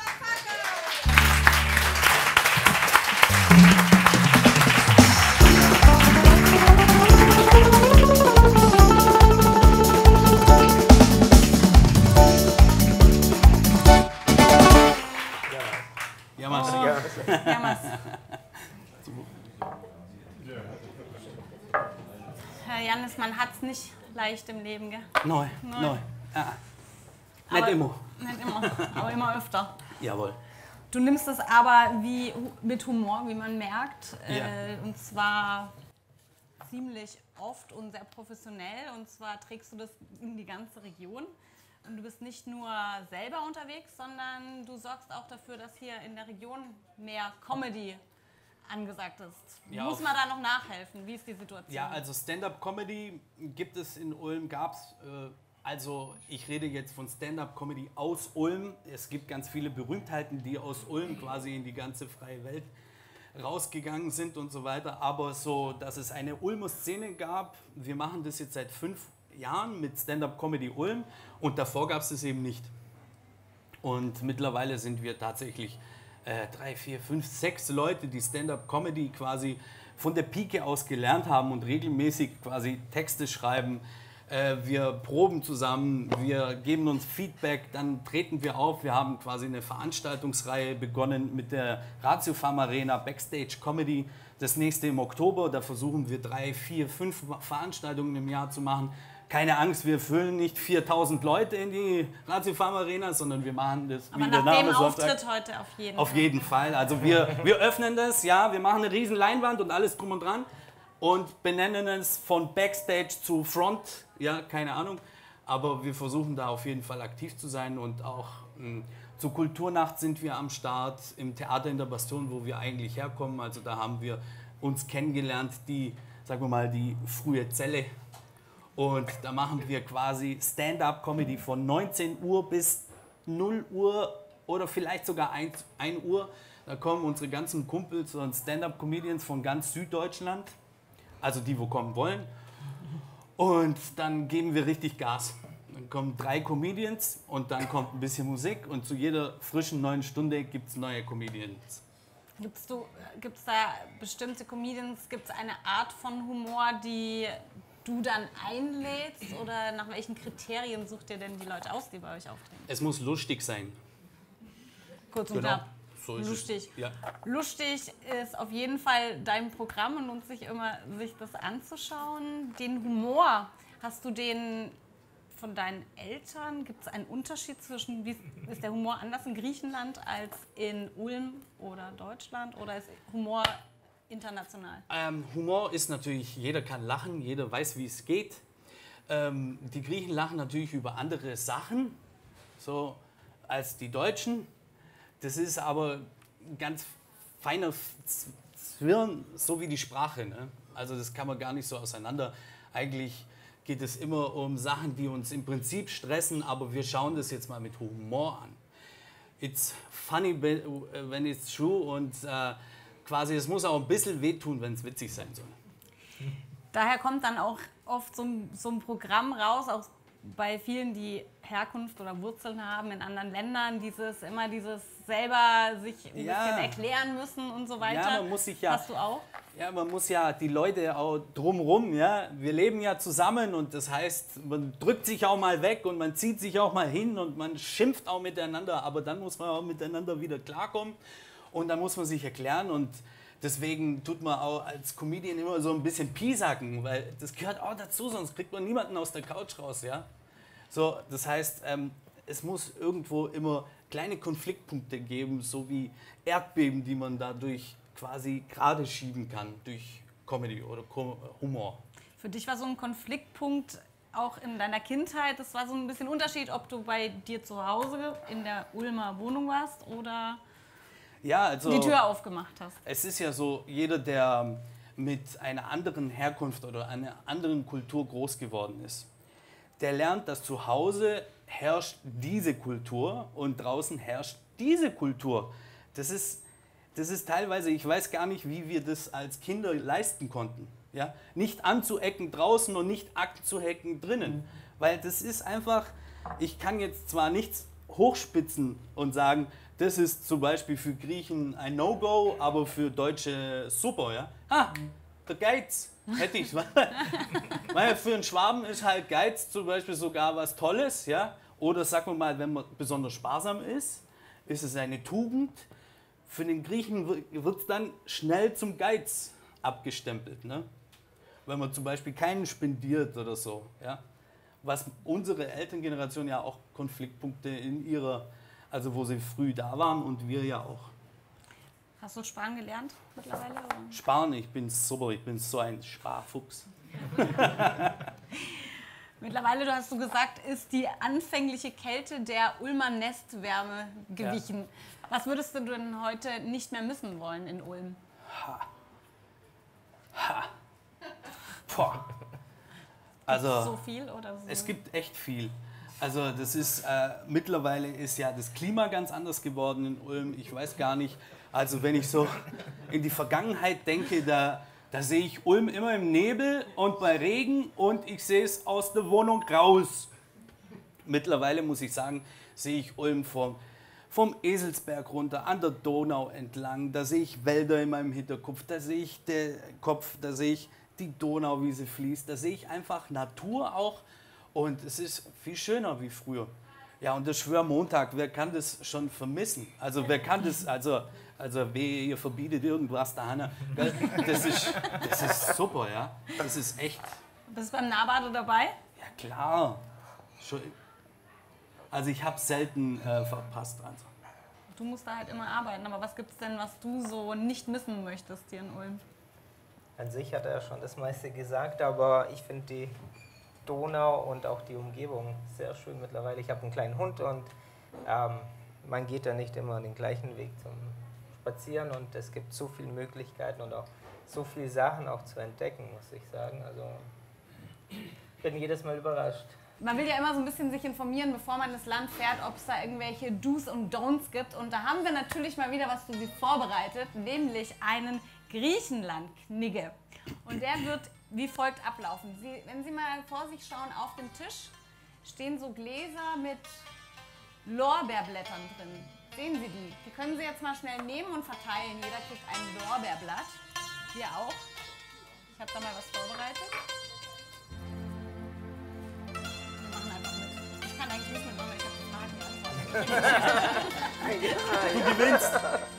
S1: Herr Jannis, man hat es nicht leicht im Leben, gell?
S5: Neu. Ja. Nicht immer.
S1: Nicht immer, aber immer öfter.
S5: Jawohl.
S1: Du nimmst es aber mit Humor, wie man merkt, und zwar ziemlich oft und sehr professionell, und zwar trägst du das in die ganze Region. Und du bist nicht nur selber unterwegs, sondern du sorgst auch dafür, dass hier in der Region mehr Comedy angesagt ist.
S5: Ja,
S1: muss man da noch nachhelfen? Wie ist die Situation?
S5: Ja, also Stand-Up-Comedy gibt es in Ulm, gab es, also ich rede jetzt von Stand-Up-Comedy aus Ulm. Es gibt ganz viele Berühmtheiten, die aus Ulm quasi in die ganze freie Welt rausgegangen sind und so weiter. Aber so, dass es eine Ulmer Szene gab, wir machen das jetzt seit 5 Jahren mit Stand-Up-Comedy Ulm und davor gab es das eben nicht. Und mittlerweile sind wir tatsächlich 3, 4, 5, 6 Leute, die Stand-Up-Comedy quasi von der Pike aus gelernt haben und regelmäßig quasi Texte schreiben. Wir proben zusammen, wir geben uns Feedback, dann treten wir auf. Wir haben quasi eine Veranstaltungsreihe begonnen mit der Ratio Farm Arena Backstage Comedy. Das nächste im Oktober, da versuchen wir 3, 4, 5 Veranstaltungen im Jahr zu machen. Keine Angst, wir füllen nicht 4000 Leute in die Ratio Farm Arena, sondern wir machen das,
S1: aber
S5: wie der
S1: nach
S5: Name
S1: dem
S5: so
S1: Auftritt heute auf jeden Fall.
S5: Auf jeden Fall. Also wir öffnen das, ja, wir machen eine riesen Leinwand und alles drum und dran und benennen es von Backstage zu Front, ja, keine Ahnung. Aber wir versuchen da auf jeden Fall aktiv zu sein und auch zur Kulturnacht sind wir am Start im Theater in der Bastion, wo wir eigentlich herkommen. Also da haben wir uns kennengelernt, die, sagen wir mal, die frühe Zelle. Und da machen wir quasi Stand-Up-Comedy von 19 Uhr bis 0 Uhr oder vielleicht sogar 1 Uhr. Da kommen unsere ganzen Kumpels und Stand-Up-Comedians von ganz Süddeutschland, also die, wo kommen wollen. Und dann geben wir richtig Gas. Dann kommen 3 Comedians und dann kommt ein bisschen Musik und zu jeder frischen neuen Stunde gibt es neue Comedians.
S1: Gibt es da bestimmte Comedians, gibt es eine Art von Humor, die du dann einlädst, oder nach welchen Kriterien sucht ihr denn die Leute aus, die bei euch auftreten?
S5: Es muss lustig sein.
S1: Kurz und knapp.
S5: So ist
S1: lustig.
S5: Es. Ja.
S1: Lustig ist auf jeden Fall dein Programm und lohnt sich immer, sich das anzuschauen. Den Humor, hast du den von deinen Eltern? Gibt es einen Unterschied zwischen, ist der Humor anders in Griechenland als in Ulm oder Deutschland, oder ist Humor international?
S5: Humor ist natürlich, jeder kann lachen, jeder weiß, wie es geht. Die Griechen lachen natürlich über andere Sachen, so als die Deutschen. Das ist aber ein ganz feiner Zwirn, so wie die Sprache. Ne? Also das kann man gar nicht so auseinander. Eigentlich geht es immer um Sachen, die uns im Prinzip stressen, aber wir schauen das jetzt mal mit Humor an. It's funny when it's true und quasi, es muss auch ein bisschen wehtun, wenn es witzig sein soll.
S1: Daher kommt dann auch oft so ein Programm raus, auch bei vielen, die Herkunft oder Wurzeln haben in anderen Ländern, dieses selber sich ein bisschen erklären müssen und so weiter.
S5: Ja, man muss sich ja,
S1: hast du auch?
S5: Ja, man muss ja die Leute auch drumherum, ja, wir leben ja zusammen und das heißt, man drückt sich auch mal weg und man zieht sich auch mal hin und man schimpft auch miteinander, aber dann muss man auch miteinander wieder klarkommen. Und dann muss man sich erklären und deswegen tut man auch als Comedian immer so ein bisschen piesacken, weil das gehört auch dazu, sonst kriegt man niemanden aus der Couch raus, ja. So, das heißt,
S6: es muss irgendwo immer kleine Konfliktpunkte geben, so wie Erdbeben, die man dadurch quasi gerade schieben kann, durch Comedy oder Humor.
S1: Für dich war so ein Konfliktpunkt auch in deiner Kindheit, das war so ein bisschen Unterschied, ob du bei dir zu Hause in der Ulmer Wohnung warst oder
S6: ja, also
S1: die Tür aufgemacht hast.
S6: Es ist ja so, jeder, der mit einer anderen Herkunft oder einer anderen Kultur groß geworden ist, der lernt, dass zu Hause herrscht diese Kultur und draußen herrscht diese Kultur. Das ist teilweise, ich weiß gar nicht, wie wir das als Kinder leisten konnten. Ja? Nicht anzuecken draußen und nicht abzuhecken drinnen. Weil das ist einfach, ich kann jetzt zwar nichts hochspitzen und sagen, das ist zum Beispiel für Griechen ein No-Go, aber für Deutsche super. Ja? Der Geiz, hätte ich. Weil für einen Schwaben ist halt Geiz zum Beispiel sogar was Tolles. Ja? Oder sagen wir mal, wenn man besonders sparsam ist es eine Tugend. Für den Griechen wird es dann schnell zum Geiz abgestempelt. Ne? Wenn man zum Beispiel keinen spendiert oder so. Ja? Was unsere Elterngeneration ja auch Konfliktpunkte in ihrer, also wo sie früh da waren und wir ja auch.
S1: Hast du Sparen gelernt mittlerweile? Oder?
S6: Sparen, ich bin super, ich bin so ein Sparfuchs.
S1: Mittlerweile, hast du gesagt, ist die anfängliche Kälte der Ulmer Nestwärme gewichen. Ja. Was würdest du denn heute nicht mehr missen wollen in Ulm?
S6: Boah. Also,
S1: so viel oder so?
S6: Es gibt echt viel. Also das ist, mittlerweile ist ja das Klima ganz anders geworden in Ulm. Ich weiß gar nicht, also wenn ich so in die Vergangenheit denke, da sehe ich Ulm immer im Nebel und bei Regen und ich sehe es aus der Wohnung raus. Mittlerweile muss ich sagen, sehe ich Ulm vom Eselsberg runter, an der Donau entlang. Da sehe ich Wälder in meinem Hinterkopf, da sehe ich den Kopf, da sehe ich die Donau, wie sie fließt. Da sehe ich einfach Natur auch und es ist viel schöner wie früher. Ja, und der Schwörmontag, wer kann das schon vermissen? Also wer kann das, also wehe, ihr verbietet irgendwas da, Hanna. Das ist super, ja. Das ist echt.
S1: Bist du beim Nahbade dabei?
S6: Ja, klar. Also ich habe es selten verpasst. Also.
S1: Du musst da halt immer arbeiten, aber was gibt es denn, was du so nicht missen möchtest hier in Ulm?
S3: An sich hat er schon das meiste gesagt, aber ich finde die Donau und auch die Umgebung sehr schön mittlerweile. Ich habe einen kleinen Hund und man geht da nicht immer den gleichen Weg zum Spazieren und es gibt so viele Möglichkeiten und auch so viele Sachen auch zu entdecken, muss ich sagen. Also ich bin jedes Mal überrascht.
S1: Man will ja immer so ein bisschen sich informieren, bevor man das Land fährt, ob es da irgendwelche Do's und Don'ts gibt. Und da haben wir natürlich mal wieder was für Sie vorbereitet, nämlich einen Griechenland-Knigge. Und der wird wie folgt ablaufen. Wenn Sie mal vor sich schauen, auf dem Tisch stehen so Gläser mit Lorbeerblättern drin. Sehen Sie die? Die können Sie jetzt mal schnell nehmen und verteilen. Jeder kriegt ein Lorbeerblatt. Hier auch. Ich habe da mal was vorbereitet. Wir machen einfach mit. Ich kann eigentlich nicht mitmachen, weil ich habe die Fragen beantwortet.
S6: Du gewinnst!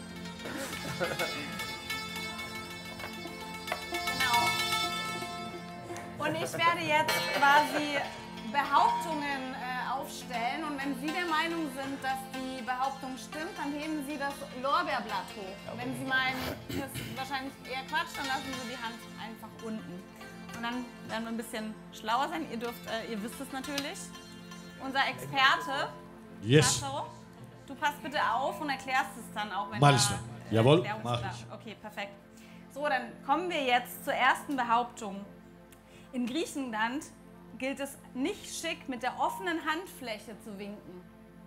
S1: Und ich werde jetzt quasi Behauptungen aufstellen und wenn Sie der Meinung sind, dass die Behauptung stimmt, dann heben Sie das Lorbeerblatt hoch. Wenn Sie meinen, das ist wahrscheinlich eher Quatsch, dann lassen Sie die Hand einfach unten. Und dann werden wir ein bisschen schlauer sein. Ihr wisst es natürlich. Unser Experte,
S2: Yes.
S1: Tasso, du passt bitte auf und erklärst es dann auch, wenn
S2: Mach ich. Jawohl, mach
S1: Erklärungsblatt.
S2: ich.
S1: Okay, perfekt. So, dann kommen wir jetzt zur ersten Behauptung. In Griechenland gilt es nicht schick, mit der offenen Handfläche zu winken.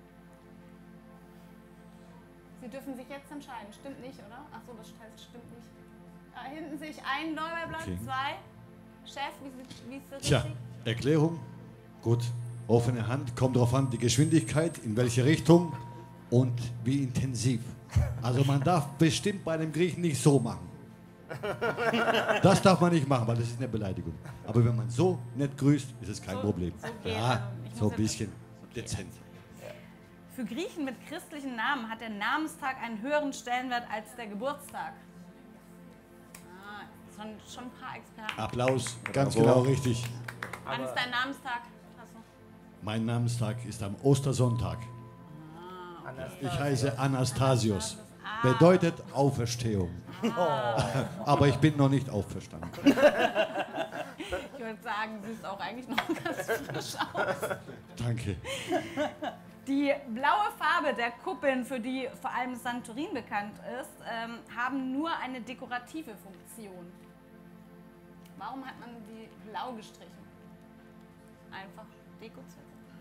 S1: Sie dürfen sich jetzt entscheiden. Stimmt nicht, oder? Achso, das heißt, stimmt nicht. Da hinten sehe ich ein Lorbeerblatt,
S2: Okay.
S1: 2. Chef, wie ist das
S2: Tja,
S1: richtig?
S2: Erklärung. Gut. Offene Hand, kommt drauf an, die Geschwindigkeit, in welche Richtung und wie intensiv. Also man darf bestimmt bei einem Griechen nicht so machen. Das darf man nicht machen, weil das ist eine Beleidigung. Aber wenn man so nett grüßt, ist es kein Problem.
S1: so geht,
S2: Ja,
S1: also ich
S2: so
S1: muss
S2: ein bisschen
S1: okay.
S2: dezent.
S1: Für Griechen mit christlichen Namen hat der Namenstag einen höheren Stellenwert als der Geburtstag. Schon ein paar Experten.
S2: Applaus, ganz
S6: Bravo.
S2: genau richtig.
S1: Wann ist dein Namenstag? Tasso?
S2: Mein Namenstag ist am Ostersonntag. Ich heiße Anastasius. Bedeutet Auferstehung. Aber ich bin noch nicht auferstanden.
S1: Ich würde sagen, du siehst auch eigentlich noch ganz frisch aus.
S2: Danke.
S1: Die blaue Farbe der Kuppeln, für die vor allem Santorin bekannt ist, haben nur eine dekorative Funktion. Warum hat man die blau gestrichen? Einfach Dekozwecke.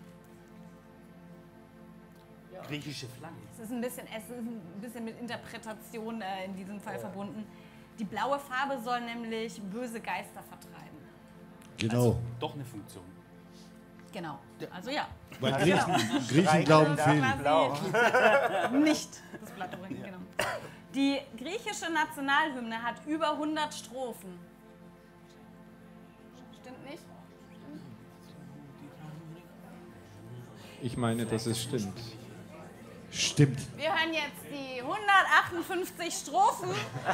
S6: Griechische Flagge.
S1: Es ist ein bisschen mit Interpretation in diesem Fall verbunden. Die blaue Farbe soll nämlich böse Geister vertreiben.
S2: Genau.
S6: Also doch eine Funktion.
S1: Genau. Also ja.
S2: Weil Griechen glauben viel.
S1: Nicht das Blatt übrigens, genau. Die griechische Nationalhymne hat über 100 Strophen. Stimmt nicht?
S4: Ich meine, dass es stimmt.
S2: Stimmt.
S1: Wir hören jetzt die 158 Strophen.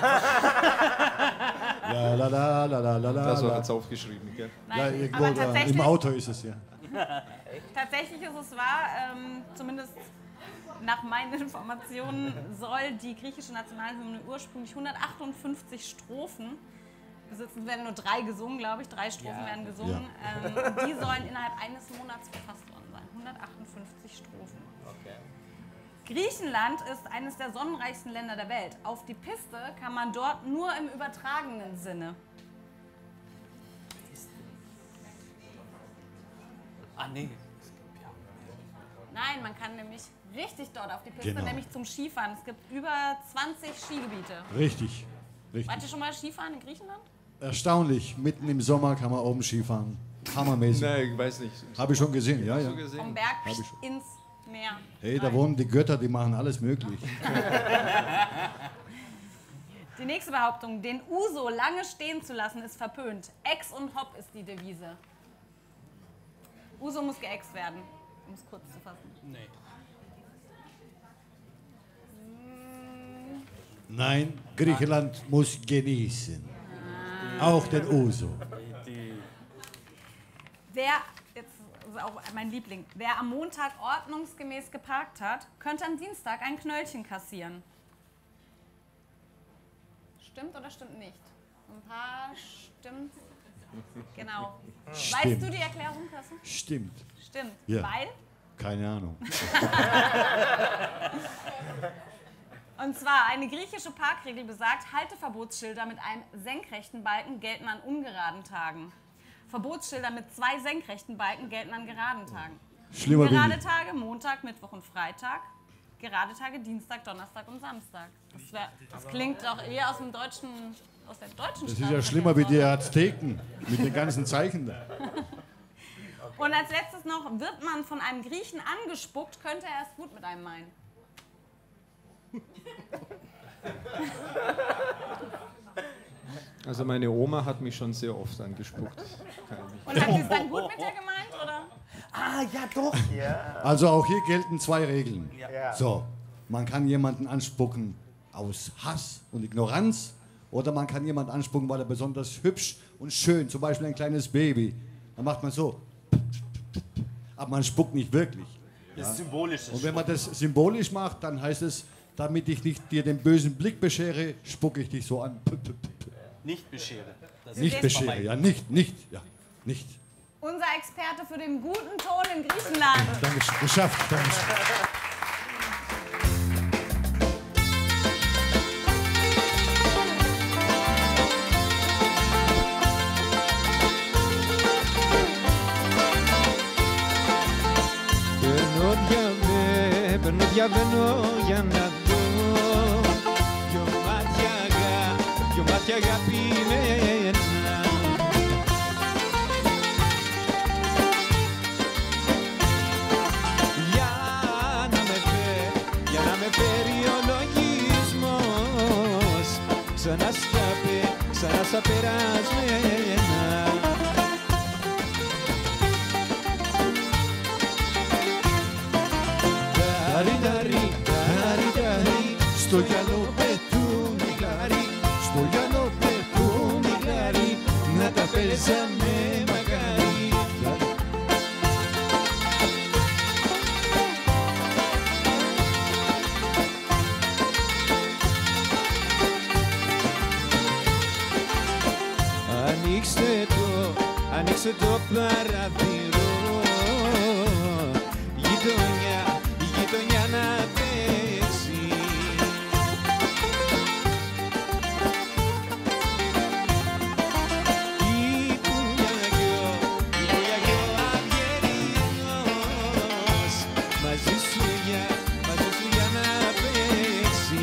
S2: La la la la la la.
S4: Das war jetzt aufgeschrieben, gell?
S2: Ja,
S1: Nein,
S2: irgendwo
S1: aber
S2: da,
S1: tatsächlich,
S2: im Auto ist es ja.
S1: tatsächlich ist es wahr, zumindest nach meinen Informationen soll die griechische Nationalhymne ursprünglich 158 Strophen besitzen. Es werden nur 3 gesungen, glaube ich. 3 Strophen werden gesungen. Und die sollen innerhalb eines Monats verfasst worden sein. 158 Strophen.
S3: Okay.
S1: Griechenland ist eines der sonnenreichsten Länder der Welt. Auf die Piste kann man dort nur im übertragenen Sinne.
S6: Ah, nee.
S1: Nein, man kann nämlich richtig dort auf die Piste,
S2: Genau.
S1: nämlich zum Skifahren. Es gibt über 20 Skigebiete.
S2: Richtig.
S1: Wart ihr
S2: Richtig.
S1: schon mal Skifahren in Griechenland?
S2: Erstaunlich. Mitten im Sommer kann man oben Skifahren. Hammermäßig.
S4: Nein, ich weiß nicht.
S2: Habe ich schon gesehen, ja,
S4: Hast
S2: ja.
S4: du gesehen?
S1: Vom Berg
S2: Hab ich.
S1: ins Meer.
S2: Hey, da wohnen die Götter, die machen alles möglich.
S1: Die nächste Behauptung, den Uso lange stehen zu lassen, ist verpönt. Ex und Hop ist die Devise. Uso muss geext werden, um es kurz zu fassen.
S6: Nee.
S2: Nein, Griechenland muss genießen. Auch den Uso.
S1: Wer, jetzt ist auch mein Liebling, wer am Montag ordnungsgemäß geparkt hat, könnte am Dienstag ein Knöllchen kassieren. Stimmt oder stimmt nicht? Ein paar stimmt. Genau. Weißt
S2: Stimmt.
S1: du die Erklärung, Kasse?
S2: Stimmt.
S1: Stimmt.
S2: Ja.
S1: Weil?
S2: Keine Ahnung.
S1: Und zwar, eine griechische Parkregel besagt, Halteverbotsschilder mit einem senkrechten Balken gelten an ungeraden Tagen. Verbotsschilder mit 2 senkrechten Balken gelten an geraden Tagen.
S2: Schlimmer bin
S1: Gerade
S2: ich.
S1: Tage, Montag, Mittwoch und Freitag. Gerade Tage, Dienstag, Donnerstag und Samstag. Das klingt auch eher aus der deutschen
S2: Das ist ja schlimmer wie die Azteken mit den ganzen Zeichen da.
S1: Und als letztes noch, wird man von einem Griechen angespuckt, könnte er es gut mit einem meinen.
S4: Also meine Oma hat mich schon sehr oft angespuckt.
S1: Und hat sie es dann gut mit dir gemeint, oder?
S6: Ah, ja doch.
S2: Also auch hier gelten 2 Regeln.
S3: Ja.
S2: So, man kann jemanden anspucken aus Hass und Ignoranz oder man kann jemanden anspucken, weil er besonders hübsch und schön, zum Beispiel ein kleines Baby. Dann macht man so. Aber man spuckt nicht wirklich.
S6: Das ist symbolisch.
S2: Und wenn man das symbolisch macht, dann heißt es, damit ich nicht dir den bösen Blick beschere, spucke ich dich so an.
S6: Nicht beschere. Das
S2: Nicht
S6: ist
S2: beschere,
S6: vorbei.
S2: ja, nicht.
S1: Unser Experte für den guten Ton in Griechenland.
S2: Dankeschön, geschafft. Dankeschön.
S4: Διαβαίνω για να δω δυο μάτια αγαπημένα. Για να με φέρει ο λογισμός ξανά στα περασμένα.
S2: Στο γυαλό πετούν οι γλάρι, στο γυαλό πετούν οι γλάρι, να τα παίζαμε μακάρι.
S7: στο παραθυρό, γειτονιά, γειτονιά να παίξει. Η πουλιαγιό αυγερινός, μαζί σου για να παίξει.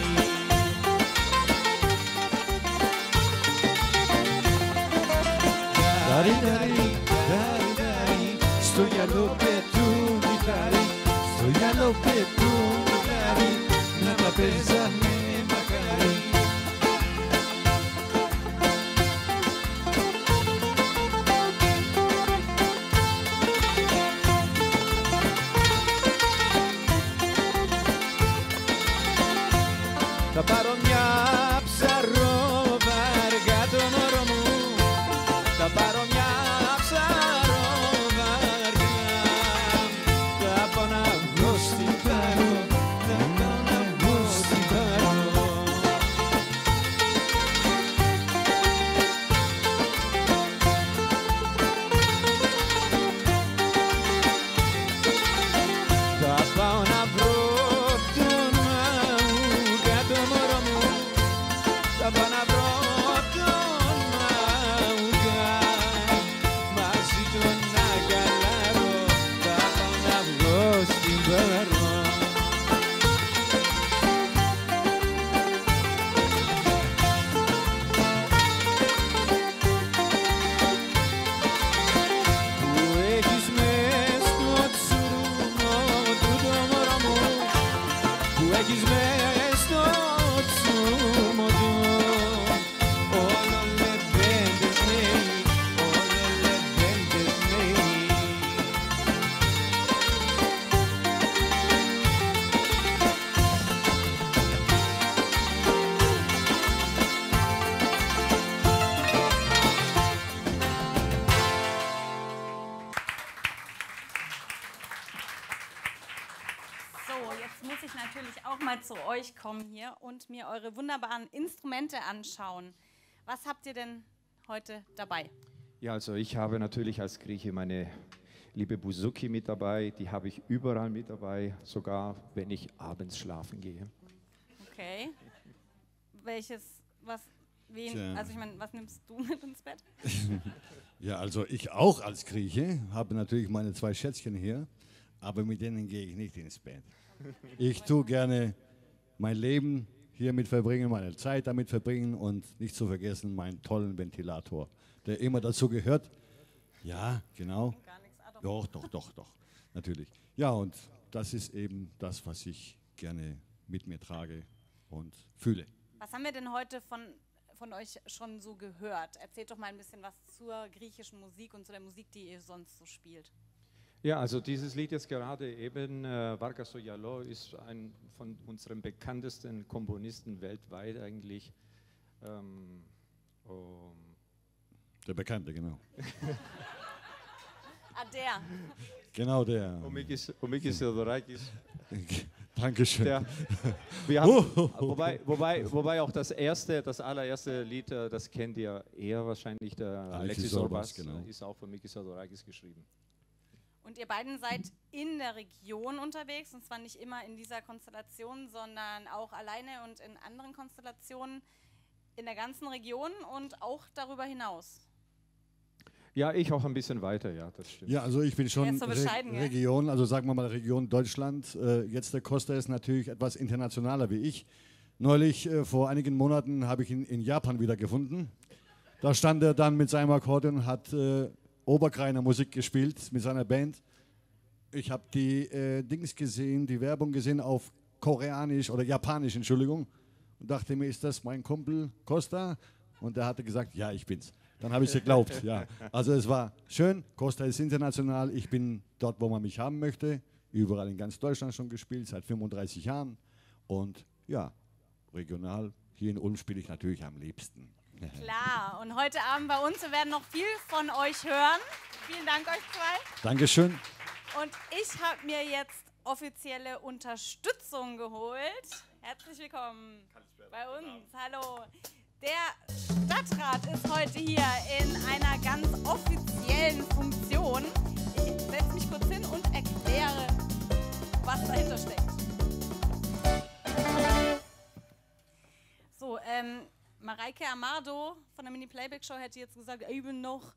S7: Δάρι, δάρι, δάρι, δάρι, στο γυαλό πετούν κιθάρι, στο γυαλό πετούν κιθάρι, να τα παίζανε μακάρι. Θα πάρω μια ψαρόβαργα τον όρο μου, θα πάρω μια ψαρόβαργα, θα πάω να βγω στην Πάρο, θα πάω να βγω στην Πάρο. Θα πάω να βρω τον Μαούγκα το μωρό μου, θα πάω να βρω τον Μαούγκα, μαζί τον αγκαλάρω, θα πάω να βγω στην Πάρο. Που έχεις μες στο τσουρούμο του το μωρό μου, που έχεις μες στο τσουρούμο του, όλο λεβέντες νέοι, όλο λεβέντες νέοι.
S1: So, jetzt muss ich natürlich auch mal zu euch kommen hier und mir eure wunderbaren Instrumente anschauen. Was habt ihr denn heute dabei?
S4: Ja, also ich habe natürlich als Grieche meine liebe Bouzouki mit dabei. Die habe ich überall mit dabei, sogar wenn ich abends schlafen gehe.
S1: Okay. Wen,
S2: Tja.
S1: also ich meine, was nimmst du mit ins Bett?
S2: Ja, also ich auch als Grieche habe natürlich meine 2 Schätzchen hier, aber mit denen gehe ich nicht ins Bett. Ich tue gerne mein Leben hiermit verbringen, meine Zeit damit verbringen und nicht zu vergessen meinen tollen Ventilator, der immer dazu gehört. Ja, genau.
S1: Gar nichts. Ah, doch.
S2: Doch, natürlich. Ja, und das ist eben das, was ich gerne mit mir trage und fühle.
S1: Was haben wir denn heute von euch schon so gehört? Erzählt doch mal ein bisschen was zur griechischen Musik und zu der Musik, die ihr sonst so spielt.
S4: Ja, also dieses Lied jetzt gerade eben, Vargas στο γυαλό, ist ein von unseren bekanntesten Komponisten weltweit eigentlich.
S2: Der Bekannte, genau.
S1: Ah, der.
S2: Genau der.
S4: Ο Μίκης Θεοδωράκης.
S2: Dankeschön.
S4: Wir haben, wobei auch das allererste Lied, das kennt ihr eher wahrscheinlich, der Alexis Orbas,
S2: genau.
S4: ist auch von Mikis Theodorakis geschrieben.
S1: Und ihr beiden seid in der Region unterwegs, und zwar nicht immer in dieser Konstellation, sondern auch alleine und in anderen Konstellationen in der ganzen Region und auch darüber hinaus.
S4: Ja, ich auch ein bisschen weiter, ja, das stimmt.
S2: Ja, also ich bin schon
S1: so bescheiden, gell?
S2: Region, also sagen wir mal Region Deutschland. Jetzt der Costa ist natürlich etwas internationaler wie ich. Neulich, vor einigen Monaten, habe ich ihn in Japan wiedergefunden. Da stand er dann mit seinem Akkordeon und hat Oberkreiner Musik gespielt mit seiner Band. Ich habe die Dings gesehen, die Werbung gesehen auf Koreanisch oder Japanisch, Entschuldigung. Und dachte mir, ist das mein Kumpel Costa? Und er hatte gesagt, ja, ich bin's. Dann habe ich es geglaubt, ja. Also es war schön, Costa ist international, ich bin dort, wo man mich haben möchte. Überall in ganz Deutschland schon gespielt, seit 35 Jahren. Und ja, regional, hier in Ulm spiele ich natürlich am liebsten.
S1: Klar, und heute Abend bei uns, wir werden noch viel von euch hören. Vielen Dank euch zwei.
S2: Dankeschön.
S1: Und ich habe mir jetzt offizielle Unterstützung geholt. Herzlich willkommen bei uns. Hallo. Der Stadtrat ist heute hier in einer ganz offiziellen Funktion. Ich setze mich kurz hin und erkläre, was dahinter steckt. So, Mareike Amado von der Mini-Playback-Show hätte jetzt gesagt, eben noch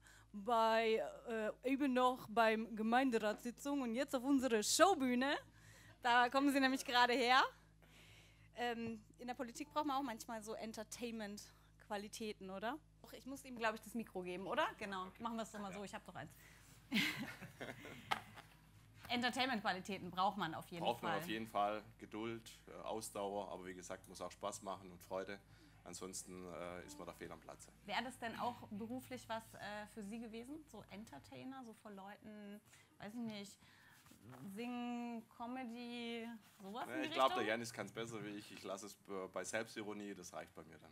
S1: beim Gemeinderatssitzung und jetzt auf unsere Showbühne. Da kommen sie nämlich gerade her. In der Politik braucht man auch manchmal so Entertainment-Qualitäten, oder? Ich muss ihm, glaube ich, das Mikro geben, oder? Genau, machen wir es doch mal so, ich habe doch eins. Entertainment-Qualitäten braucht man auf jeden Fall.
S8: Braucht man auf jeden Fall. Geduld, Ausdauer, aber wie gesagt, muss auch Spaß machen und Freude. Ansonsten ist man da fehl am Platze.
S1: Wäre das denn auch beruflich was für Sie gewesen? So Entertainer, so vor Leuten, weiß ich nicht, Singen, Comedy, sowas in die
S8: Ich glaube,
S1: Richtung?
S8: der Janis kann es besser wie ich. Ich lasse es bei Selbstironie, das reicht bei mir dann.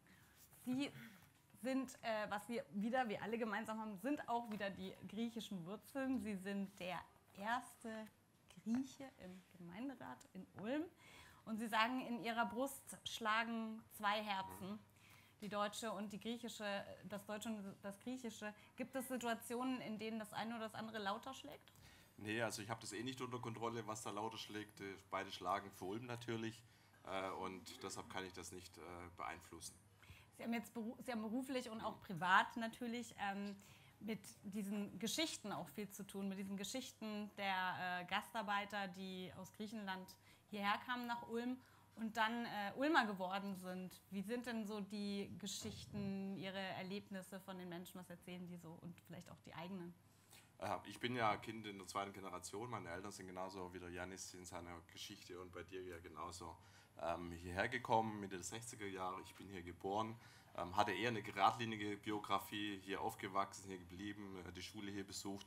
S1: Sie sind, was wir alle gemeinsam haben, sind auch wieder die griechischen Wurzeln. Sie sind der erste Grieche im Gemeinderat in Ulm. Und Sie sagen, in Ihrer Brust schlagen zwei Herzen, die deutsche und die griechische, das deutsche und das griechische. Gibt es Situationen, in denen das eine oder das andere lauter schlägt?
S8: Nee, also ich habe das eh nicht unter Kontrolle, was da lauter schlägt. Beide schlagen für Ulm natürlich und deshalb kann ich das nicht beeinflussen.
S1: Sie haben beruflich und auch privat natürlich mit diesen Geschichten auch viel zu tun, mit diesen Geschichten der Gastarbeiter, die aus Griechenland hierher kamen nach Ulm und dann Ulmer geworden sind. Wie sind denn so die Geschichten, Ihre Erlebnisse von den Menschen, was erzählen die so und vielleicht auch die eigenen?
S8: Ich bin ja Kind in der zweiten Generation, meine Eltern sind genauso wie der Janis in seiner Geschichte und bei dir ja genauso hierher gekommen, Mitte der 60er Jahre. Ich bin hier geboren, hatte eher eine geradlinige Biografie, hier aufgewachsen, hier geblieben, die Schule hier besucht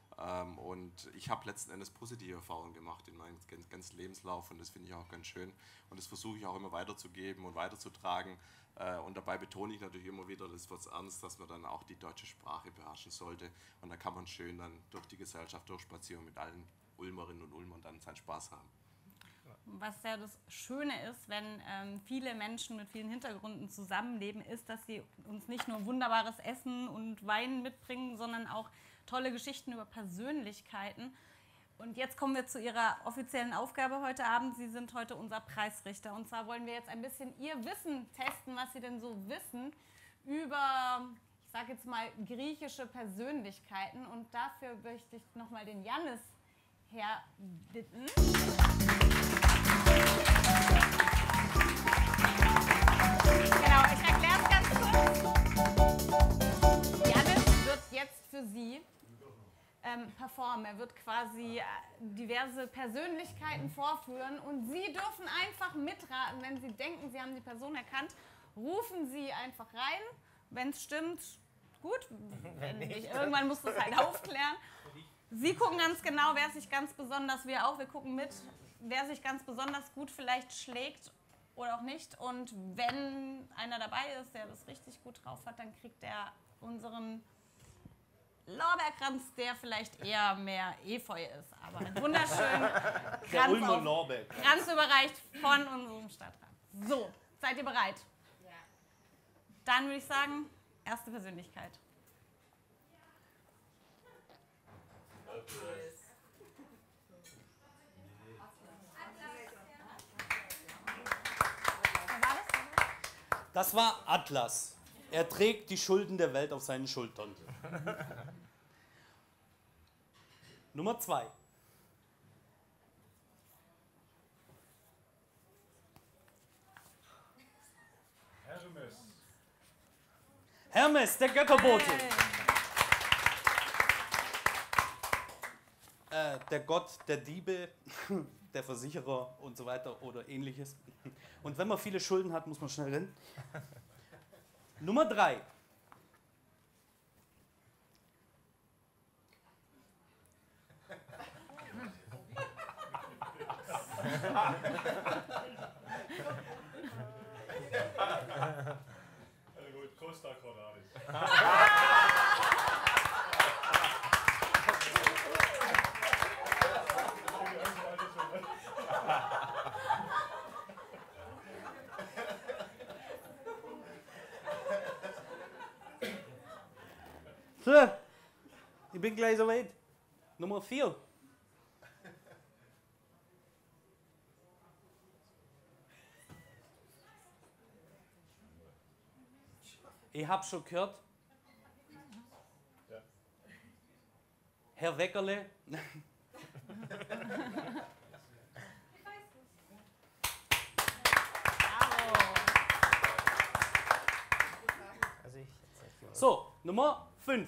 S8: und ich habe letzten Endes positive Erfahrungen gemacht in meinem ganzen Lebenslauf und das finde ich auch ganz schön und das versuche ich auch immer weiterzugeben und weiterzutragen. Und dabei betone ich natürlich immer wieder, das wird ernst, dass man dann auch die deutsche Sprache beherrschen sollte. Und da kann man schön dann durch die Gesellschaft durchspazieren mit allen Ulmerinnen und Ulmern dann seinen Spaß haben.
S1: Was ja das Schöne ist, wenn viele Menschen mit vielen Hintergründen zusammenleben, ist, dass sie uns nicht nur wunderbares Essen und Wein mitbringen, sondern auch tolle Geschichten über Persönlichkeiten. Und jetzt kommen wir zu Ihrer offiziellen Aufgabe heute Abend. Sie sind heute unser Preisrichter. Und zwar wollen wir jetzt ein bisschen Ihr Wissen testen, was Sie denn so wissen über, ich sage jetzt mal, griechische Persönlichkeiten. Und dafür möchte ich nochmal den Janis herbitten. Genau, ich erkläre es ganz kurz. Janis wird jetzt für Sie performen. Er wird quasi diverse Persönlichkeiten vorführen und Sie dürfen einfach mitraten. Wenn Sie denken, Sie haben die Person erkannt, rufen Sie einfach rein. Wenn es stimmt, gut. Wenn nicht, irgendwann muss das halt aufklären. Sie gucken ganz genau, wer sich ganz besonders, wir auch, wir gucken mit, wer sich ganz besonders gut vielleicht schlägt oder auch nicht. Und wenn einer dabei ist, der das richtig gut drauf hat, dann kriegt er unseren Lorbeerkranz, der vielleicht eher mehr Efeu ist, aber einen wunderschönen Kranz überreicht von unserem Stadtrat. So, seid ihr bereit? Ja. Dann würde ich sagen, erste Persönlichkeit.
S6: Das war Atlas. Er trägt die Schulden der Welt auf seinen Schultern. Nummer 2.
S7: Hermes.
S6: Hermes, der Götterbote. Der Gott der Diebe, der Versicherer und so weiter oder ähnliches. Und wenn man viele Schulden hat, muss man schnell rennen. Nummer 3.
S7: Gut, Costa Cordalis.
S6: Ich bin gleich soweit. Nummer 4. Ich habe schon gehört. Herr Weckerle. So, Nummer 5.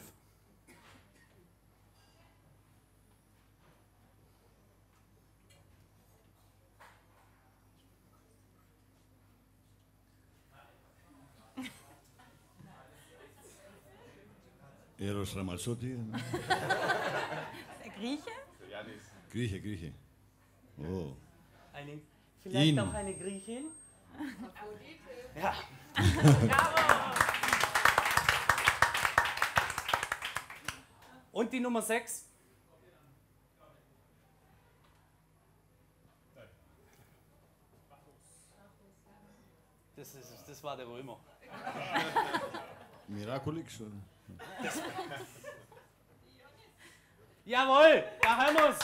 S2: Eros Ramazzotti.
S1: Der Grieche?
S2: Grieche. Oh.
S6: Vielleicht
S2: Ihn.
S6: auch eine Griechin? Ja. Und die Nummer 6? Das war der Römer.
S2: Miraculix, oder?
S6: Jawohl, da haben wir's.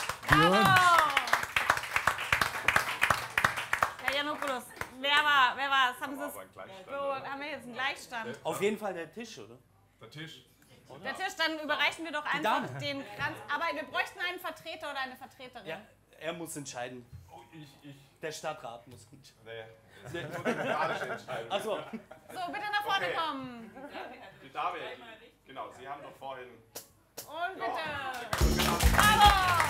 S1: Herr Janopoulos, wer war es? Haben wir jetzt einen Gleichstand?
S6: Auf jeden Fall der Tisch, oder?
S8: Der Tisch.
S1: Der Tisch, dann überreichen wir doch einfach den Kranz. Aber wir bräuchten einen Vertreter oder eine Vertreterin.
S6: Ja, er muss entscheiden.
S8: Ich.
S6: Der Stadtrat muss entscheiden.
S8: Nee, das ist eine demokratische Entscheidung.
S6: Achso.
S1: So, bitte nach vorne kommen.
S8: Die Dame, genau, Sie haben doch vorhin...
S1: Und bitte. Bravo!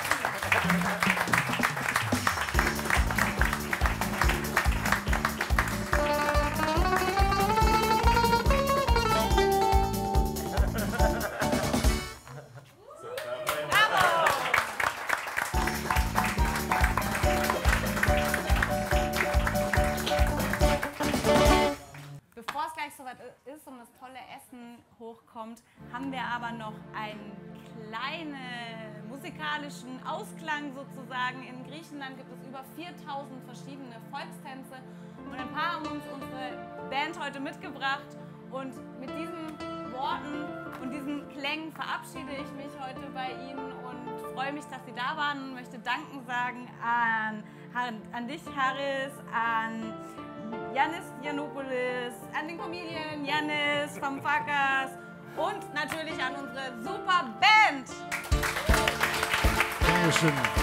S1: Bevor es gleich soweit ist und das tolle Essen hochkommt, haben wir aber noch einen kleinen musikalischen Ausklang sozusagen. In Griechenland gibt es über 4000 verschiedene Volkstänze und ein paar haben uns unsere Band heute mitgebracht. Und mit diesen Worten und diesen Klängen verabschiede ich mich heute bei Ihnen und freue mich, dass Sie da waren und möchte Danken sagen an dich, Haris, an Yannis Janopoulos, an den Comedian Yannis vom Fakas und natürlich an unsere super Band.
S2: Dankeschön.